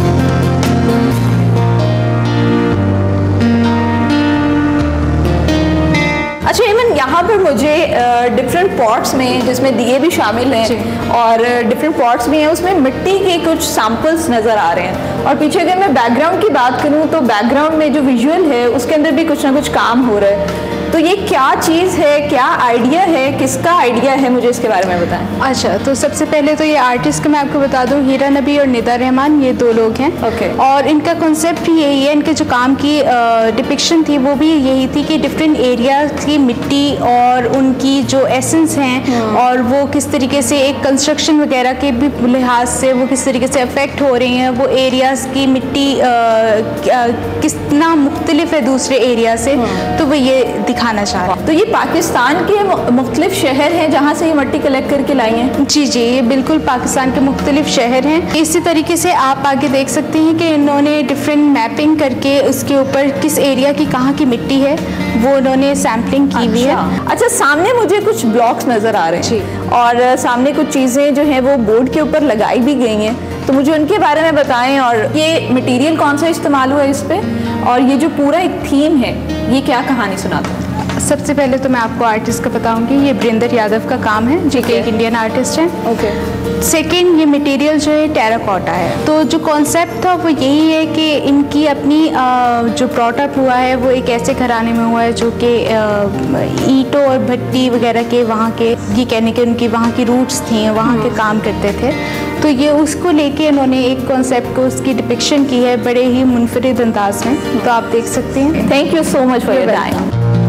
अच्छा इवन यहाँ पर मुझे डिफरेंट पॉट्स में, जिसमें दिए भी शामिल हैं और डिफरेंट पॉट्स भी हैं, उसमें मिट्टी के कुछ सैंपल्स नज़र आ रहे हैं। और पीछे अगर मैं बैकग्राउंड की बात करूँ तो बैकग्राउंड में जो विजुअल है उसके अंदर भी कुछ ना कुछ काम हो रहा है। तो ये क्या चीज़ है, क्या आइडिया है, किसका आइडिया है, मुझे इसके बारे में बताएं। अच्छा, तो सबसे पहले तो ये आर्टिस्ट का मैं आपको बता दूं, हीरा नबी और निदा रहमान, ये दो लोग हैं। ओके। और इनका कॉन्सेप्ट भी यही है, इनके जो काम की डिपिक्शन थी वो भी यही थी कि डिफरेंट एरिया की मिट्टी और उनकी जो एसेंस हैं और वो किस तरीके से एक कंस्ट्रक्शन वगैरह के भी लिहाज से वो किस तरीके से अफेक्ट हो रही हैं, वो एरियाज़ की मिट्टी कितना मुख्तलिफ है दूसरे एरिया से, तो वो ये दिखाना चाह रहा है। तो ये पाकिस्तान के मुख्तलिफ शहर हैं जहाँ से ये मिट्टी कलेक्ट करके लाई हैं? जी जी, ये बिल्कुल पाकिस्तान के मुख्तलिफ शहर हैं। इसी तरीके से आप आगे देख सकते हैं कि इन्होंने डिफरेंट मैपिंग करके उसके ऊपर किस एरिया की कहाँ की मिट्टी है वो उन्होंने सैम्पलिंग की हुई है। अच्छा, सामने मुझे कुछ ब्लॉक्स नज़र आ रहे हैं और सामने कुछ चीज़ें जो हैं वो बोर्ड के ऊपर लगाई भी गई हैं, तो मुझे उनके बारे में बताएं। और ये मटेरियल कौन सा इस्तेमाल हुआ है इस पे, और ये जो पूरा एक थीम है ये क्या कहानी सुनाता है? सबसे पहले तो मैं आपको आर्टिस्ट का बताऊंगी, ये बरिंदर यादव का काम है जो कि एक इंडियन आर्टिस्ट है। ओके। सेकंड, ये मटेरियल जो है टेराकोटा है। तो जो कॉन्सेप्ट था वो यही है कि इनकी अपनी जो ब्रॉटअप हुआ है वो एक ऐसे घराने में हुआ है जो कि ईंटों और भट्टी वगैरह के वहाँ के, ये कहने के उनकी वहाँ की रूट्स थी, वहाँ के काम करते थे। तो ये उसको लेके इन्होंने एक कॉन्सेप्ट को उसकी डिपिक्शन की है बड़े ही मुनफरिद अंदाज में, तो आप देख सकते हैं। Thank you so much for your time.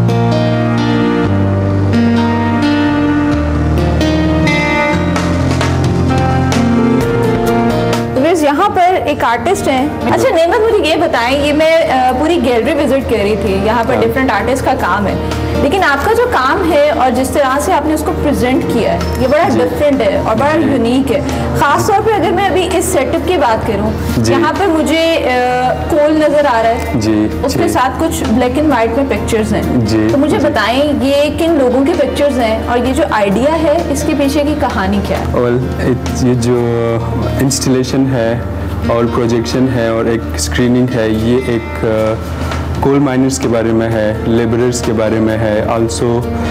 यहाँ पर एक आर्टिस्ट हैं। अच्छा नेमत, मुझे ये बताएं, ये मैं पूरी गैलरी विजिट कर रही थी, यहाँ पर डिफरेंट आर्टिस्ट का काम है, लेकिन आपका जो काम है और जिस तरह से आपने उसको प्रेजेंट किया है ये बड़ा डिफरेंट है और बड़ा यूनिक है। खास तौर पे अगर मैं अभी इस सेटअप की बात करूँ, यहाँ पर मुझे कोल नजर आ रहा है जी, उसके जी। साथ कुछ ब्लैक एंड व्हाइट में पिक्चर्स हैं जी, तो मुझे जी। बताएं ये किन लोगों के पिक्चर्स हैं और ये जो आइडिया है इसके पीछे की कहानी क्या है? और ये जो इंस्टॉलेशन है और प्रोजेक्शन है और एक स्क्रीनिंग है, ये एक कोल माइनर्स के बारे में है, लेबरर्स के बारे में है, also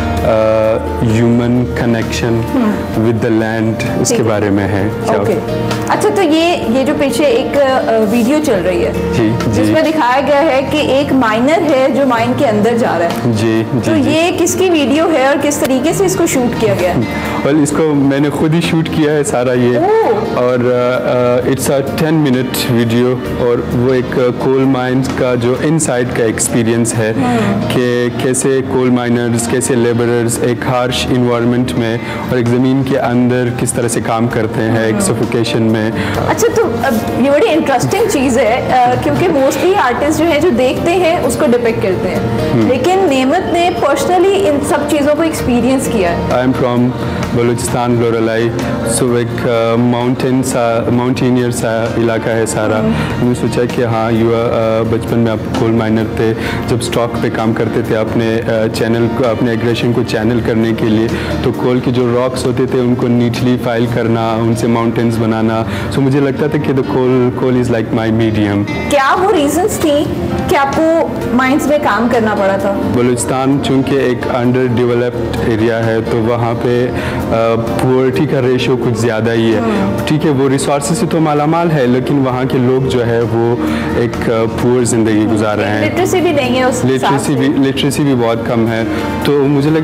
human connection with the land, इसके बारे में है। ओके। अच्छा, तो ये ये जो पीछे एक वीडियो चल रही है जी, जी। जिसमें दिखाया गया है कि एक माइनर है जो माइन के अंदर जा रहा है जी, जी तो जी, ये किसकी वीडियो है और किस तरीके से इसको शूट किया गया है? वेल, इसको मैंने खुद ही शूट किया है सारा ये, और it's a ten minute video, और वो एक कोल माइंस का जो इनसाइड का एक्सपीरियंस है कि कैसे कोल माइनर्स, कैसे लेबरर्स एक हार्श इन्वायरमेंट में और एक ज़मीन के अंदर किस तरह से काम करते हैं एक सफोकेशन में। अच्छा, तो ये बड़ी इंटरेस्टिंग चीज़ है क्योंकि मोस्टली आर्टिस्ट जो है जो देखते हैं उसको डिपिक्ट करते हैं, लेकिन नेमत ने पर्सनली इन सब चीज़ों को एक्सपीरियंस किया है। I am from Balochistan, Loralai, so एक माउंटेन सा माउंटेनियर सा इलाका है सारा। मैंने सोचा कि हाँ, युवा बचपन में आप कोल माइनर थे, जब स्टॉक पे काम करते थे अपने चैनल को, अपने एग्रेशन को चैनल करने के लिए, तो कोल के जो रॉक्स होते थे उनको नीटली फाइल करना, उनसे माउंटेन्स बनाना, सो मुझे लगता था कि the coal coal is like my medium. क्या वो रीजंस थी कि आपको माइंस में काम करना पड़ा था? बलूचिस्तान चूँकि एक अंडर डेवलप्ड एरिया है, तो वहाँ पे पुअर्टी का रेशो कुछ ज़्यादा ही है। ठीक है, वो रिसोर्सेज से तो मालामाल है, लेकिन वहाँ के लोग जो है वो एक पुअर ज़िंदगी गुजार रहे हैं। लिटरेसी भी नहीं है उस लिटरेसी भी लिटरेसी भी बहुत कम है। तो मुझे लगता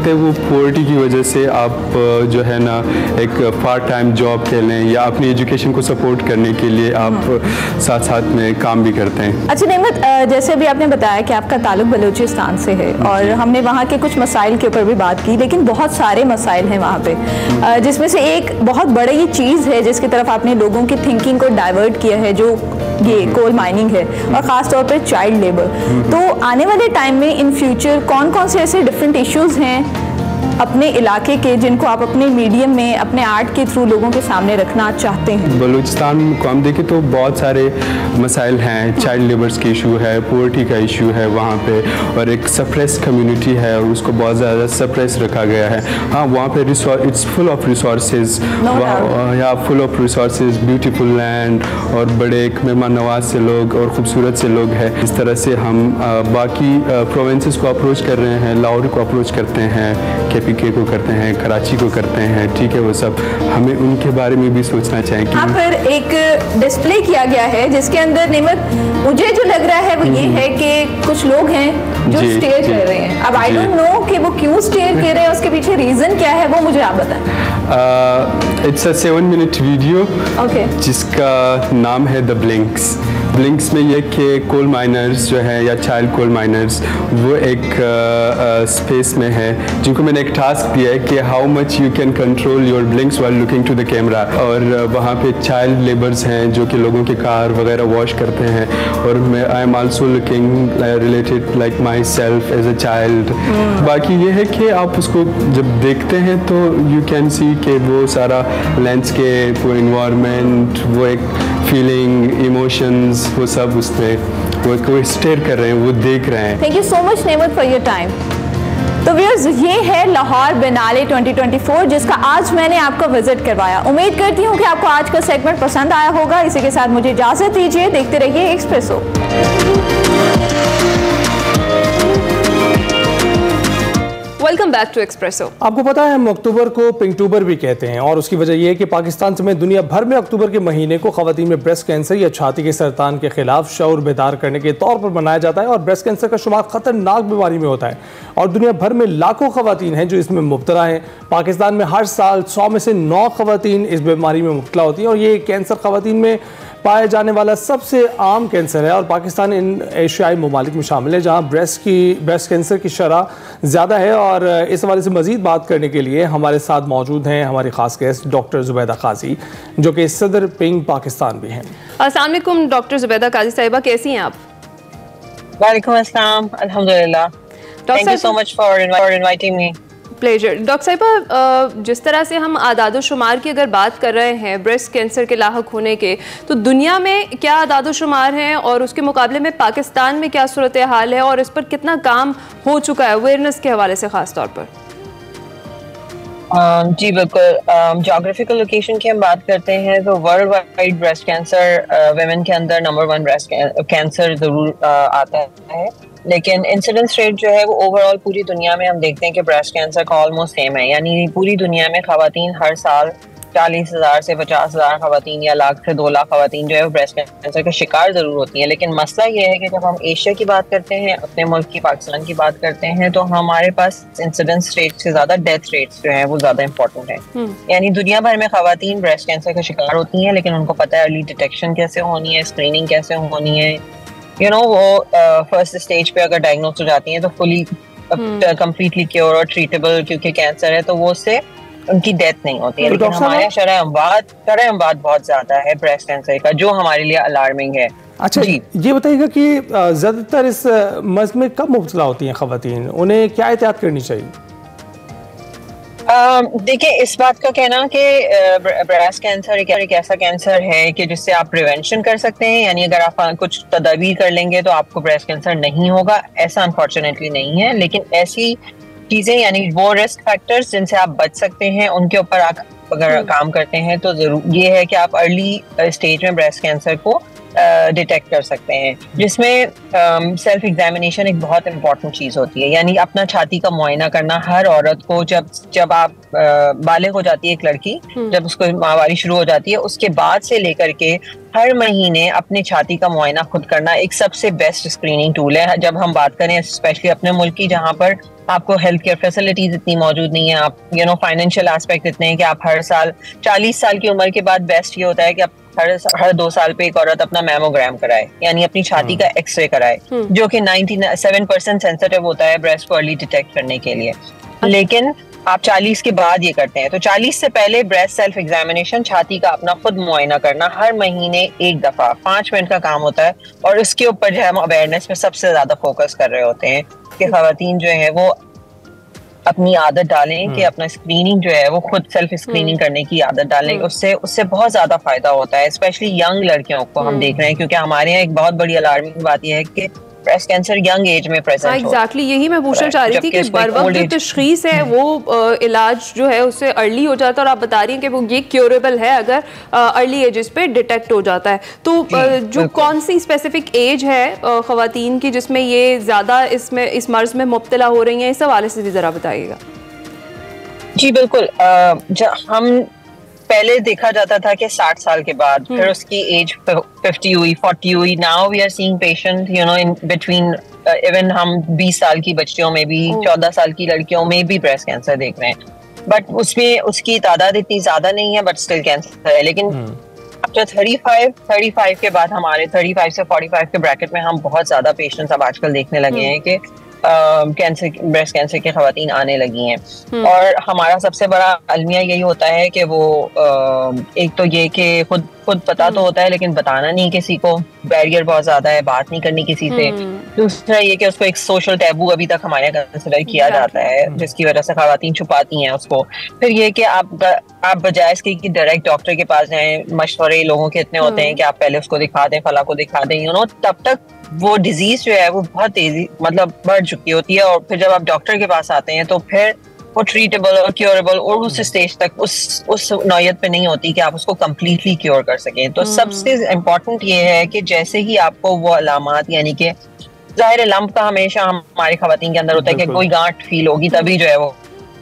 सकते वो पोवर्टी की वजह से आप जो है ना एक पार्ट टाइम जॉब कर लें या अपनी एजुकेशन को सपोर्ट करने के लिए आप साथ साथ में काम भी करते हैं। अच्छा नेमत, जैसे अभी आपने बताया कि आपका ताल्लुक बलूचिस्तान से है और हमने वहाँ के कुछ मसाइल के ऊपर भी बात की, लेकिन बहुत सारे मसाइल हैं वहाँ पे, जिसमें से एक बहुत बड़ा ये चीज़ है जिसकी तरफ आपने लोगों की थिंकिंग को डाइवर्ट किया है, जो ये कोल माइनिंग है और ख़ास तौर पर चाइल्ड लेबर। तो आने वाले टाइम में इन फ्यूचर कौन कौन से ऐसे डिफरेंट इश्यूज़ हैं अपने इलाके के जिनको आप अपने मीडियम में अपने आर्ट के थ्रू लोगों के सामने रखना चाहते हैं? बलूचिस्तान को हम देखें तो बहुत सारे मसाइल हैं, चाइल्ड लेबर्स की इशू है, पोवर्टी का इशू है वहाँ पे, और एक सप्रेस कम्युनिटी है और उसको बहुत ज़्यादा सप्रेस रखा गया है। हाँ, वहाँ पे इट्स फुल ऑफ रिसोर्सेज, या full of resources, beautiful land और बड़े एक मेहमान नवाज से लोग और ख़ूबसूरत से लोग हैं। इस तरह से हम आ, बाकी प्रोविंसेस को अप्रोच कर रहे हैं, लाहौर को अप्रोच करते हैं, के पी के को करते हैं, कराची को करते हैं, ठीक है, वो सब हमें उनके बारे में भी सोचना चाहिए। यहाँ पर एक डिस्प्ले किया गया है जिसके अंदर नेमत मुझे जो लग रहा है वो ये है कि कुछ लोग हैं जो स्टेयर कर रहे हैं। अब आई डोंट नो कि वो क्यों स्टेयर कर रहे हैं, उसके पीछे रीजन क्या है वो मुझे आप बताएं। It's a seven minute video जिसका नाम है द ब्लिंक्स। ब्लिंक्स में ये कि कोल माइनर्स जो है या चाइल्ड कोल माइनर्स वो एक स्पेस uh, uh, में है, जिनको मैंने एक टास्क दिया है कि how much you can control your blinks while looking to the camera. और uh, वहाँ पे चाइल्ड लेबर्स हैं जो कि लोगों के कार वगैरह वॉश करते हैं, और मैं I am also looking related like my self as a child. बाकी ये है कि आप उसको जब देखते हैं तो यू कैन सी कि वो सारा लैंडस्केप, वो इन्वायरमेंट, वो एक फीलिंग, इमोशंस, वो सब उसमें वो कोई स्टेयर कर रहे हैं, वो देख रहे हैं। Thank you so much Nemat for your time. तो व्यूअर्स, ये है Lahore biennale twenty twenty four जिसका आज मैंने आपको विजिट करवाया। उम्मीद करती हूँ कि आपको आज का सेगमेंट पसंद आया होगा। इसी के साथ मुझे इजाजत दीजिए, देखते रहिए Expresso. Welcome back to Expresso. आपको पता है हम अक्टूबर को पिंकटूबर भी कहते हैं, और उसकी वजह यह है कि पाकिस्तान समेत दुनिया भर में अक्टूबर के महीने को खवातीन में ब्रेस्ट कैंसर या छाती के सरतान के खिलाफ शऊर बेदार करने के तौर पर मनाया जाता है। और ब्रेस्ट कैंसर का शुमार खतरनाक बीमारी में होता है और दुनिया भर में लाखों खवातीन हैं जो इसमें मुब्तला हैं। पाकिस्तान में हर साल सौ में से नौ खवातीन इस बीमारी में मुब्तला होती हैं और ये कैंसर खवातीन में पाए जाने वाला सबसे आम कैंसर है। और पाकिस्तान इन एशियाई ममालिक में शामिल है जहां ब्रेस्ट की ब्रेस्ट कैंसर की शरह ज़्यादा है। और इस हवाले से मज़ीद बात करने के लिए हमारे साथ मौजूद हैं हमारी ख़ास गेस्ट डॉक्टर ज़ुबैदा काजी, जो कि सदर पिंग पाकिस्तान भी हैं। अस्सलाम वालेकुम डॉक्टर ज़ुबैदा काजी साहिबा, कैसी हैं आप? वालेकुम अस्सलाम, अल्हम्दुलिल्लाह। Thank you so much for inviting me. Pleasure. Doctor साहिबा, जिस तरह से हम आदादो शुमार की अगर बात कर रहे हैं ब्रेस्ट कैंसर के लाहक होने के, तो दुनिया में क्या आदादो शुमार हैं और उसके मुकाबले में पाकिस्तान में क्या सूरत हाल है और इस पर कितना काम हो चुका है अवेयरनेस के हवाले से ख़ास तौर पर? uh, जी बिल्कुल। जोग्राफिकल uh, लोकेशन की हम बात करते हैं तो world wide breast cancer women के अंदर नंबर वन ब्रेस्ट कैंसर ज़रूर uh, आता है, लेकिन इंसिडेंस रेट जो है वो ओवरऑल पूरी दुनिया में हम देखते हैं कि ब्रेस्ट कैंसर का ऑलमोस्ट सेम है। यानी पूरी दुनिया में खवातीन हर साल चालीस हज़ार से पचास हज़ार खवातीन या लाख से दो लाख खवातीन जो है वो ब्रेस्ट कैंसर का शिकार ज़रूर होती हैं। लेकिन मसला ये है कि जब हम एशिया की बात करते हैं, अपने मुल्क की पाकिस्तान की बात करते हैं, तो हमारे पास इंसिडेंस रेट से ज़्यादा डेथ रेट्स जो हैं वो ज़्यादा इंपॉर्टेंट है। यानी दुनिया भर में खवातीन ब्रेस्ट कैंसर का शिकार होती हैं, लेकिन उनको पता है अर्ली डिटेक्शन कैसे होनी है, स्क्रीनिंग कैसे होनी है, यू you नो know, वो फर्स्ट uh, स्टेज पे अगर डायग्नोस हो जाती हैं तो फुली कंप्लीटली क्योर और ट्रीटेबल, क्योंकि कैंसर है तो वो उससे उनकी डेथ नहीं होती है। लेकिन हमारे शरह अमवात शरह अमवात बहुत ज्यादा है ब्रेस्ट कैंसर का, जो हमारे लिए अलार्मिंग है। अच्छा जी, ये बताइएगा कि ज्यादातर इस मर्ज में कब मुब्तला होती हैं खवातीन, उन्हें क्या एहतियात करनी चाहिए? देखिए, इस बात का कहना कि ब्रेस्ट कैंसर एक, एक ऐसा कैंसर है कि जिससे आप प्रिवेंशन कर सकते हैं, यानी अगर आप कुछ तदाबीर कर लेंगे तो आपको ब्रेस्ट कैंसर नहीं होगा, ऐसा अनफॉर्चुनेटली नहीं है। लेकिन ऐसी चीजें यानी वो रिस्क फैक्टर्स जिनसे आप बच सकते हैं, उनके ऊपर आप अगर काम करते हैं तो जरूर ये है कि आप अर्ली स्टेज में ब्रेस्ट कैंसर को डिटेक्ट कर सकते हैं, जिसमें सेल्फ एग्जामिनेशन एक बहुत इंपॉर्टेंट चीज़ होती है। यानी अपना छाती का मुआयना करना हर औरत को, जब जब आप बालिग हो जाती है एक लड़की, जब उसको माहवारी शुरू हो जाती है, उसके बाद से लेकर के हर महीने अपने छाती का मुआयना खुद करना एक सबसे बेस्ट स्क्रीनिंग टूल है। जब हम बात करें स्पेशली अपने मुल्क की, जहाँ पर आपको हेल्थ केयर फैसिलिटीज इतनी मौजूद नहीं है, आप यू नो फाइनेंशियल एस्पेक्ट इतने हैं कि आप हर साल चालीस साल की उम्र के बाद बेस्ट ये होता है कि आप हर हर दो साल पे एक औरत अपना मैमोग्राम कराए, यानी अपनी छाती का एक्सरे कराए, जो कि सत्तानवे परसेंट सेंसिटिव होता है ब्रेस्ट को अर्ली डिटेक्ट करने के लिए। लेकिन आप चालीस के बाद ये करते हैं, तो चालीस से पहले ब्रेस्ट सेल्फ एग्जामिनेशन, छाती का अपना खुद मुआयना करना हर महीने एक दफा पांच मिनट का काम होता है। और इसके ऊपर जो है हम अवेयरनेस में सबसे ज्यादा फोकस कर रहे होते हैं कि खवातीन जो है वो अपनी आदत डालें कि अपना स्क्रीनिंग जो है वो खुद सेल्फ स्क्रीनिंग करने की आदत डालें। उससे उससे बहुत ज्यादा फायदा होता है, स्पेशली यंग लड़कियों को हम देख रहे हैं, क्योंकि हमारे यहाँ एक बहुत बड़ी अलार्मिंग बात यह है कि ब्रेस्ट कैंसर यंग एज में प्रेजेंट हो। एग्जैक्टली यही मैं पूछना चाह रही थी कि बर वक्त जो तशखीस है वो इलाज जो है उससे अर्ली हो जाता है, और आप बता रही हैं कि वो ये क्योरेबल है अगर अर्ली एजेस पे डिटेक्ट हो जाता है। तो जो कौन सी स्पेसिफिक एज है खवातीन की जिसमें ये ज्यादा इसमें इस मर्ज में मुब्तला हो रही हैं, इस हवाले से भी जरा बताइएगा। जी बिल्कुल, हम पहले देखा जाता था कि साठ साल के बाद, फिर उसकी एज फिफ्टी हुई, फोर्टी हुई। Now we are seeing patient you know in between, even हम बीस साल की बच्चियों में भी, चौदह साल की लड़कियों में भी ब्रेस्ट कैंसर देख रहे हैं। बट उसमें उसकी तादाद इतनी ज्यादा नहीं है, बट स्टिल कैंसर है। लेकिन after thirty five thirty five के बाद हमारे थर्टी फाइव से फोर्टी फाइव के ब्रैकेट में हम बहुत ज्यादा पेशेंट्स अब आजकल देखने लगे हैं कि कैंसर, ब्रेस्ट कैंसर की खवातीन आने लगी हैं। और हमारा सबसे बड़ा अलमिया यही होता है कि वो आ, एक तो ये कि खुद खुद पता तो होता है लेकिन बताना नहीं किसी को, बैरियर बहुत ज्यादा है, बात नहीं करनी किसी से। दूसरा ये कि उसको एक सोशल टैबू अभी तक हमारे यहाँ कंसिडर किया जाता है, जिसकी वजह से खवातीन छुपाती हैं उसको। फिर ये कि आप आप बजाय इसके कि डायरेक्ट डॉक्टर के पास जाएं, मशवरे लोगों के इतने होते हैं कि आप पहले उसको दिखा दें, फला को दिखा दें, यू नो, तब तक वो डिजीज जो है वो बहुत तेजी मतलब बढ़ चुकी होती है। और फिर जब आप डॉक्टर के पास आते हैं तो फिर वो ट्रीटेबल और क्योरेबल और उस स्टेज तक उस उस नौयत पे नहीं होती कि आप उसको कम्प्लीटली क्योर कर सकें। तो सबसे इम्पोर्टेंट ये है कि जैसे ही आपको वो अलामात, यानी कि जाहिर लंप का हमेशा हमारी खवातीन के अंदर होता है कि कोई गांठ फील होगी तभी जो है वो।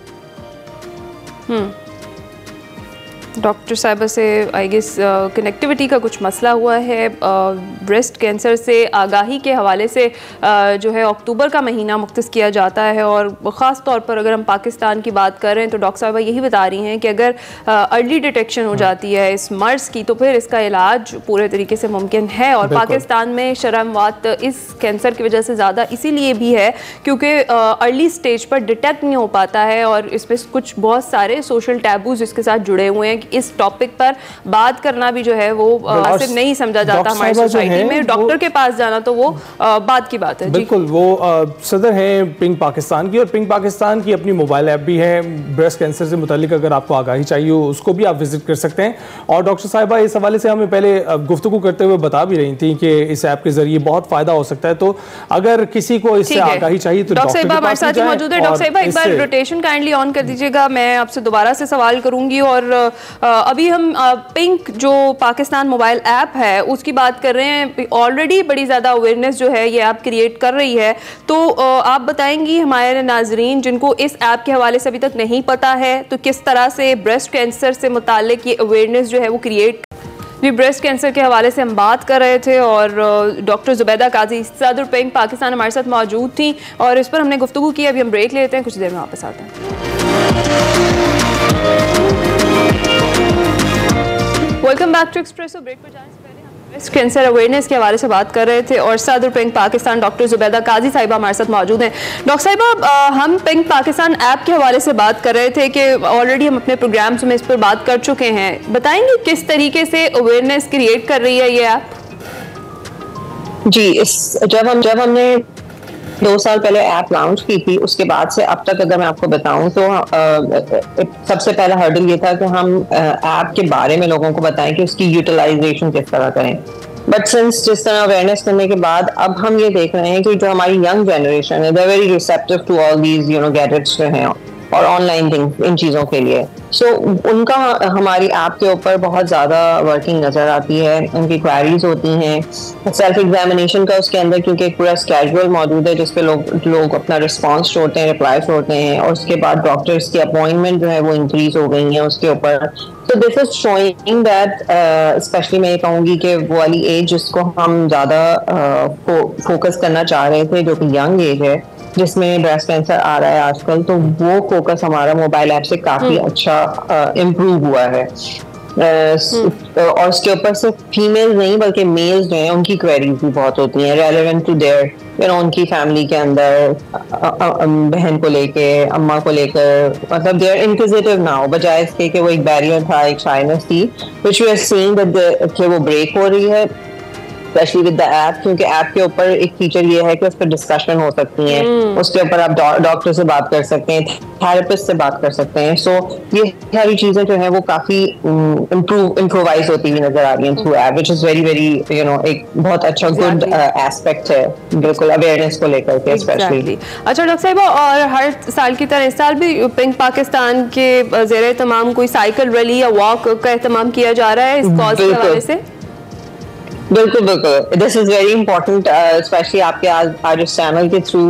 डॉक्टर साहिबा से आई गेस कनेक्टिविटी का कुछ मसला हुआ है। ब्रेस्ट uh, कैंसर से आगाही के हवाले से uh, जो है अक्टूबर का महीना मुख्तस किया जाता है, और ख़ास तौर पर अगर हम पाकिस्तान की बात कर रहे हैं तो डॉक्टर साहिबा यही बता रही हैं कि अगर अर्ली uh, डिटेक्शन हो जाती है इस मर्ज़ की तो फिर इसका इलाज पूरे तरीके से मुमकिन है। और पाकिस्तान में शरह-ए-मौत इस कैंसर की वजह से ज़्यादा इसीलिए भी है क्योंकि अर्ली स्टेज पर डिटेक्ट नहीं हो पाता है, और इसमें कुछ बहुत सारे सोशल टैबूज इसके साथ जुड़े हुए हैं। इस टॉपिक पर बात करना भी जो है वो सिर्फ नहीं समझा जाता हमारी सोसाइटी में। डॉक्टर के पास जाना तो वो आ, बात की बात है। बिल्कुल, वो आ, सदर हैं पिंक पाकिस्तान की, और पिंक पाकिस्तान की अपनी मोबाइल ऐप भी है। ब्रेस्ट कैंसर से मुतालिक अगर आपको आगाही चाहिए उसको भी आप विजिट कर सकते हैं। और डॉक्टर साहिबा इस हवाले से हमें पहले गुफ्तगू करते हुए बता भी रही थी कि इस ऐप के जरिए बहुत फायदा हो सकता है। तो अगर किसी को इससे आगाही चाहिए तो डॉक्टर साहिबा हमारे साथ मौजूद है। डॉक्टर साहिबा एक बार रोटेशन काइंडली ऑन कर दीजिएगा, मैं आपसे दोबारा से सवाल करूंगी। और अभी हम पिंक जो पाकिस्तान मोबाइल ऐप है उसकी बात कर रहे हैं। ऑलरेडी बड़ी ज़्यादा अवेयरनेस जो है ये ऐप क्रिएट कर रही है, तो आप बताएंगी हमारे नाजरीन जिनको इस ऐप के हवाले से अभी तक नहीं पता है तो किस तरह से ब्रेस्ट कैंसर से मुतालिक ये अवेयरनेस जो है वो क्रिएट। जी, ब्रेस्ट कैंसर के हवाले से हम बात कर रहे थे और डॉक्टर जुबैदा काजी सदर पिंक पाकिस्तान हमारे साथ मौजूद थी और इस पर हमने गुफ्तगू की। अभी हम ब्रेक लेते हैं, कुछ देर में वापस आते हैं। Welcome back to expresso. Break पर जाने से पहले हम ब्रेस्ट कैंसर अवेयरनेस के हवाले से बात कर रहे थे और सदर पिंक पाकिस्तान डॉक्टर जुबैदा काजी साहिबा हमारे साथ मौजूद हैं। डॉक्टर साहिबा, हम पिंक पाकिस्तान ऐप के हवाले से बात कर रहे थे कि ऑलरेडी हम अपने प्रोग्राम्स में इस पर बात कर चुके हैं। बताएंगे किस तरीके से अवेयरनेस क्रिएट कर रही है ये ऐप? जी, इस जब हम जब हमने दो साल पहले ऐप लॉन्च की थी उसके बाद से अब तक अगर मैं आपको बताऊं तो आ, सबसे पहला हर्डल ये था कि हम ऐप के बारे में लोगों को बताएं कि उसकी यूटिलाइजेशन किस तरह करें। बट सिंस जिस तरह अवेयरनेस करने के बाद अब हम ये देख रहे हैं कि जो हमारी यंग जनरेशन है they very receptive to all these you know gadgets जो हैं, और ऑनलाइन थिंग इन चीज़ों के लिए। सो so, उनका हमारी ऐप के ऊपर बहुत ज़्यादा वर्किंग नज़र आती है, उनकी क्वेरीज होती हैं, सेल्फ एग्जामिनेशन का उसके अंदर क्योंकि एक पूरा स्केड्यूल मौजूद है जिस पे लोग लोग अपना रिस्पांस छोड़ते हैं, रिप्लाई छोड़ते हैं, और उसके बाद डॉक्टर्स की अपॉइंटमेंट जो है वो इंक्रीज हो गई हैं उसके ऊपर। तो this is showing that specially मैं ये कहूँगी कि वो वाली एज जिसको हम ज़्यादा फोकस uh, करना चाह रहे थे, जो कि यंग एज है जिसमें ब्रेस्ट कैंसर आ रहा है आजकल, तो वो फोकस हमारा मोबाइल ऐप से काफ़ी अच्छा इम्प्रूव हुआ है। uh, और उसके ऊपर सिर्फ फीमेल्स नहीं बल्कि मेल्स जो हैं उनकी क्वेरीज भी बहुत होती हैं relevant to their you know उनकी फैमिली के अंदर, बहन को लेके, अम्मा को लेकर, मतलब दे आर इंक्विजिटिव नाउ, बजाय इसके कि वो एक बैरियर था, एक शाइनेस थी, which we are seeing that कि वो ब्रेक हो रही है स्पेशली विद द ऐप, क्योंकि ऐप के ऊपर एक फीचर ये है कि उस पर डिस्कशन हो सकती है, उसके ऊपर आप डॉक्टर से बात कर सकते हैं, थेरेपिस्ट से बात कर सकते हैं। सो so, ये सारी चीजें जो है वो काफी इम्प्रूव इम्प्रोवाइज होती हुई नजर आ रही हैं through app, which is very very you know एक बहुत अच्छा गुड एस्पेक्ट है बिल्कुल अवेयरनेस को लेकर के स्पेशली। अच्छा डॉक्टर साहिबा, और हर साल की तरह इस साल भी पिंक पाकिस्तान के ज़ेरे तमाम कोई साइकिल रैली या वॉक का एहतमाम किया जा रहा है इस कॉज के हवाले से? बिल्कुल बिल्कुल, this is very important, specially आपके आज आज इस चैनल के थ्रू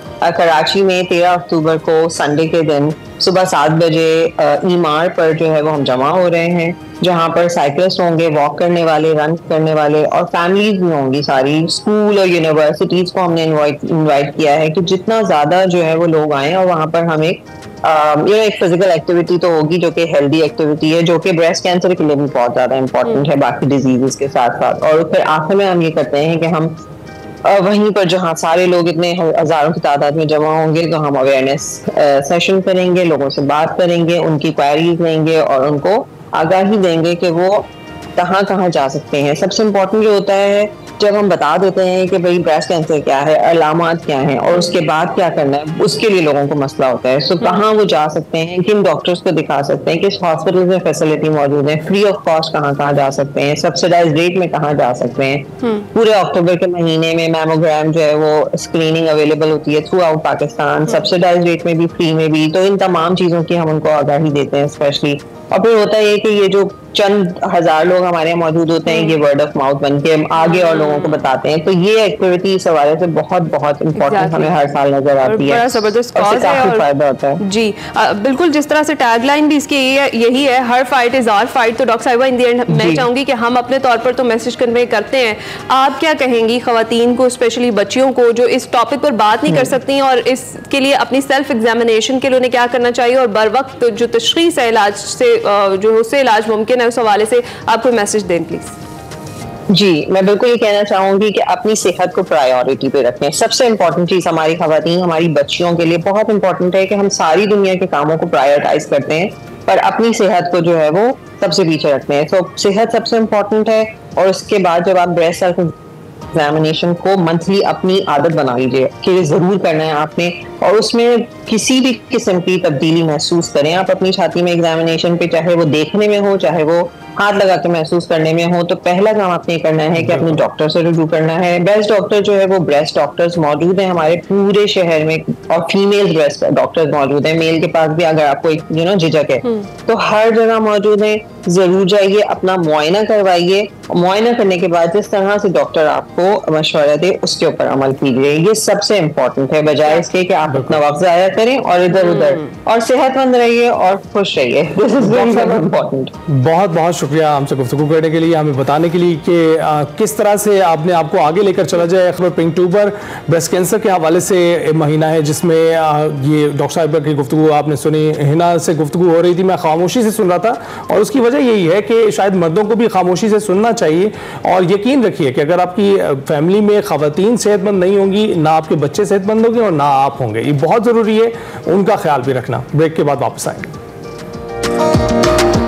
कराची में तेरह अक्टूबर को संडे के दिन सुबह सात बजे ईमार पर जो है वो हम जमा हो रहे हैं, जहाँ पर साइकिलिस्ट होंगे, वॉक करने वाले, रन करने वाले, और फैमिलीज भी होंगी सारी। स्कूल और यूनिवर्सिटीज को हमने इनवाइट इनवाइट किया है कि जितना ज्यादा जो है वो लोग आए, और वहाँ पर हम एक ये एक फिजिकल एक्टिविटी तो होगी जो कि हेल्दी एक्टिविटी है, जो कि ब्रेस्ट कैंसर के लिए भी बहुत ज्यादा इंपॉर्टेंट है बाकी डिजीजेस के साथ साथ। और फिर आखिर में हम ये करते हैं कि हम वहीं पर जहाँ सारे लोग इतने हजारों की तादाद में जमा होंगे तो हम अवेयरनेस सेशन करेंगे, लोगों से बात करेंगे, उनकी क्वेरीज लेंगे और उनको आगाही देंगे कि वो कहाँ कहाँ जा सकते हैं। सबसे इम्पोर्टेंट जो होता है जब हम बता देते हैं कि भाई ब्रेस्ट कैंसर क्या है, अलामात क्या हैं और उसके बाद क्या करना है, उसके लिए लोगों को मसला होता है। सो कहाँ वो जा सकते हैं, किन डॉक्टर्स को दिखा सकते हैं, किस हॉस्पिटल में फैसिलिटी मौजूद है, फ्री ऑफ कॉस्ट कहाँ कहाँ जा सकते हैं, सब्सिडाइज रेट में कहाँ जा सकते हैं। पूरे अक्टूबर के महीने में मैमोग्राम जो है वो स्क्रीनिंग अवेलेबल होती है throughout Pakistan, subsidize rate में भी, फ्री में भी। तो इन तमाम चीजों की हम उनको आगाही देते हैं स्पेशली। और फिर होता है कि ये जो चंद हजार लोग हमारे यहाँ मौजूद होते हैं, ये वर्ड ऑफ माउथ बन के आगे और लोगों को बताते हैं। तो ये एक्टिविटी इस हवाले से बहुत बहुत इम्पोर्टेंट हमें हर साल नजर आती है, जबरदस्त कॉज है और फायदा होता है। जी आ, बिल्कुल, जिस तरह से टैगलाइन भी इसकी यही है, her fight is our fight. तो डॉक्टर साहिबा, इन दी एंड मैं चाहूंगी कि हम अपने तौर पर तो मैसेज कन्वे करते हैं, आप क्या कहेंगी खवातीन को, स्पेशली बच्चियों को जो इस टॉपिक पर बात नहीं कर सकती, और इसके लिए अपनी सेल्फ एग्जामिनेशन के लिए उन्हें क्या करना चाहिए, और बर वक्त जो तशखीस है इलाज से, जो उससे इलाज मुमकिन है, उस हवाले से आप कोई मैसेज दें प्लीज। जी, मैं बिल्कुल ये कहना चाहूंगी कि अपनी सेहत को प्रायोरिटी पे रखें। सबसे इम्पोर्टेंट चीज हमारी खवातीन, हमारी बच्चियों के लिए बहुत इंपॉर्टेंट है कि हम सारी दुनिया के कामों को प्रायोरिटाइज करते हैं पर अपनी सेहत को जो है वो सबसे पीछे रखते हैं। तो सेहत सबसे इम्पोर्टेंट है, और उसके बाद जब आप ब्रेस्ट सेल्फ एग्जामिनेशन को मंथली अपनी आदत बना लीजिए कि जरूर करना है आपने, और उसमें किसी भी किस्म की तब्दीली महसूस करें आप अपनी छाती में एग्जामिनेशन पे, चाहे वो देखने में हो, चाहे वो हाथ लगा के महसूस करने में हो, तो पहला काम आपने करना है कि अपने डॉक्टर से रुजू करना है। बेस्ट डॉक्टर जो है वो ब्रेस्ट डॉक्टर्स मौजूद हैं हमारे पूरे शहर में, और फीमेल ब्रेस्ट डॉक्टर्स मौजूद हैं, मेल के पास भी अगर आपको एक यू नो झिझक है तो हर जगह मौजूद है। जरूर जाइए, अपना मुआयना करवाइए, मुआयना करने के बाद जिस तरह से डॉक्टर आपको मशवरा दे उसके ऊपर अमल कीजिए। ये सबसे इम्पोर्टेंट है, बजाय इसके कि आप अपना वक्त जाया करें और इधर उधर, और सेहतमंद रहिए और खुश रहिए। This is very important. बहुत बहुत शुक्रिया हमसे गुफ्तगू करने के लिए, हमें बताने के लिए कि आ, किस तरह से आपने आपको आगे लेकर चला जाए। खबर पिंक अक्टूबर ब्रेस्ट कैंसर के हवाले से महीना है जिसमें आ, ये डॉक्टर साहिबा की गुफ्तगू आपने सुनी, हिना से गुफ्तगू हो रही थी, मैं खामोशी से सुन रहा था, और उसकी वजह यही है कि शायद मर्दों को भी खामोशी से सुनना चाहिए। और यकीन रखिए कि अगर आपकी फैमिली में खवातीन सेहतमंद नहीं होंगी, ना आपके बच्चे सेहतमंद होंगे और ना आप होंगे। ये बहुत ज़रूरी है, उनका ख्याल भी रखना। ब्रेक के बाद वापस आएंगे।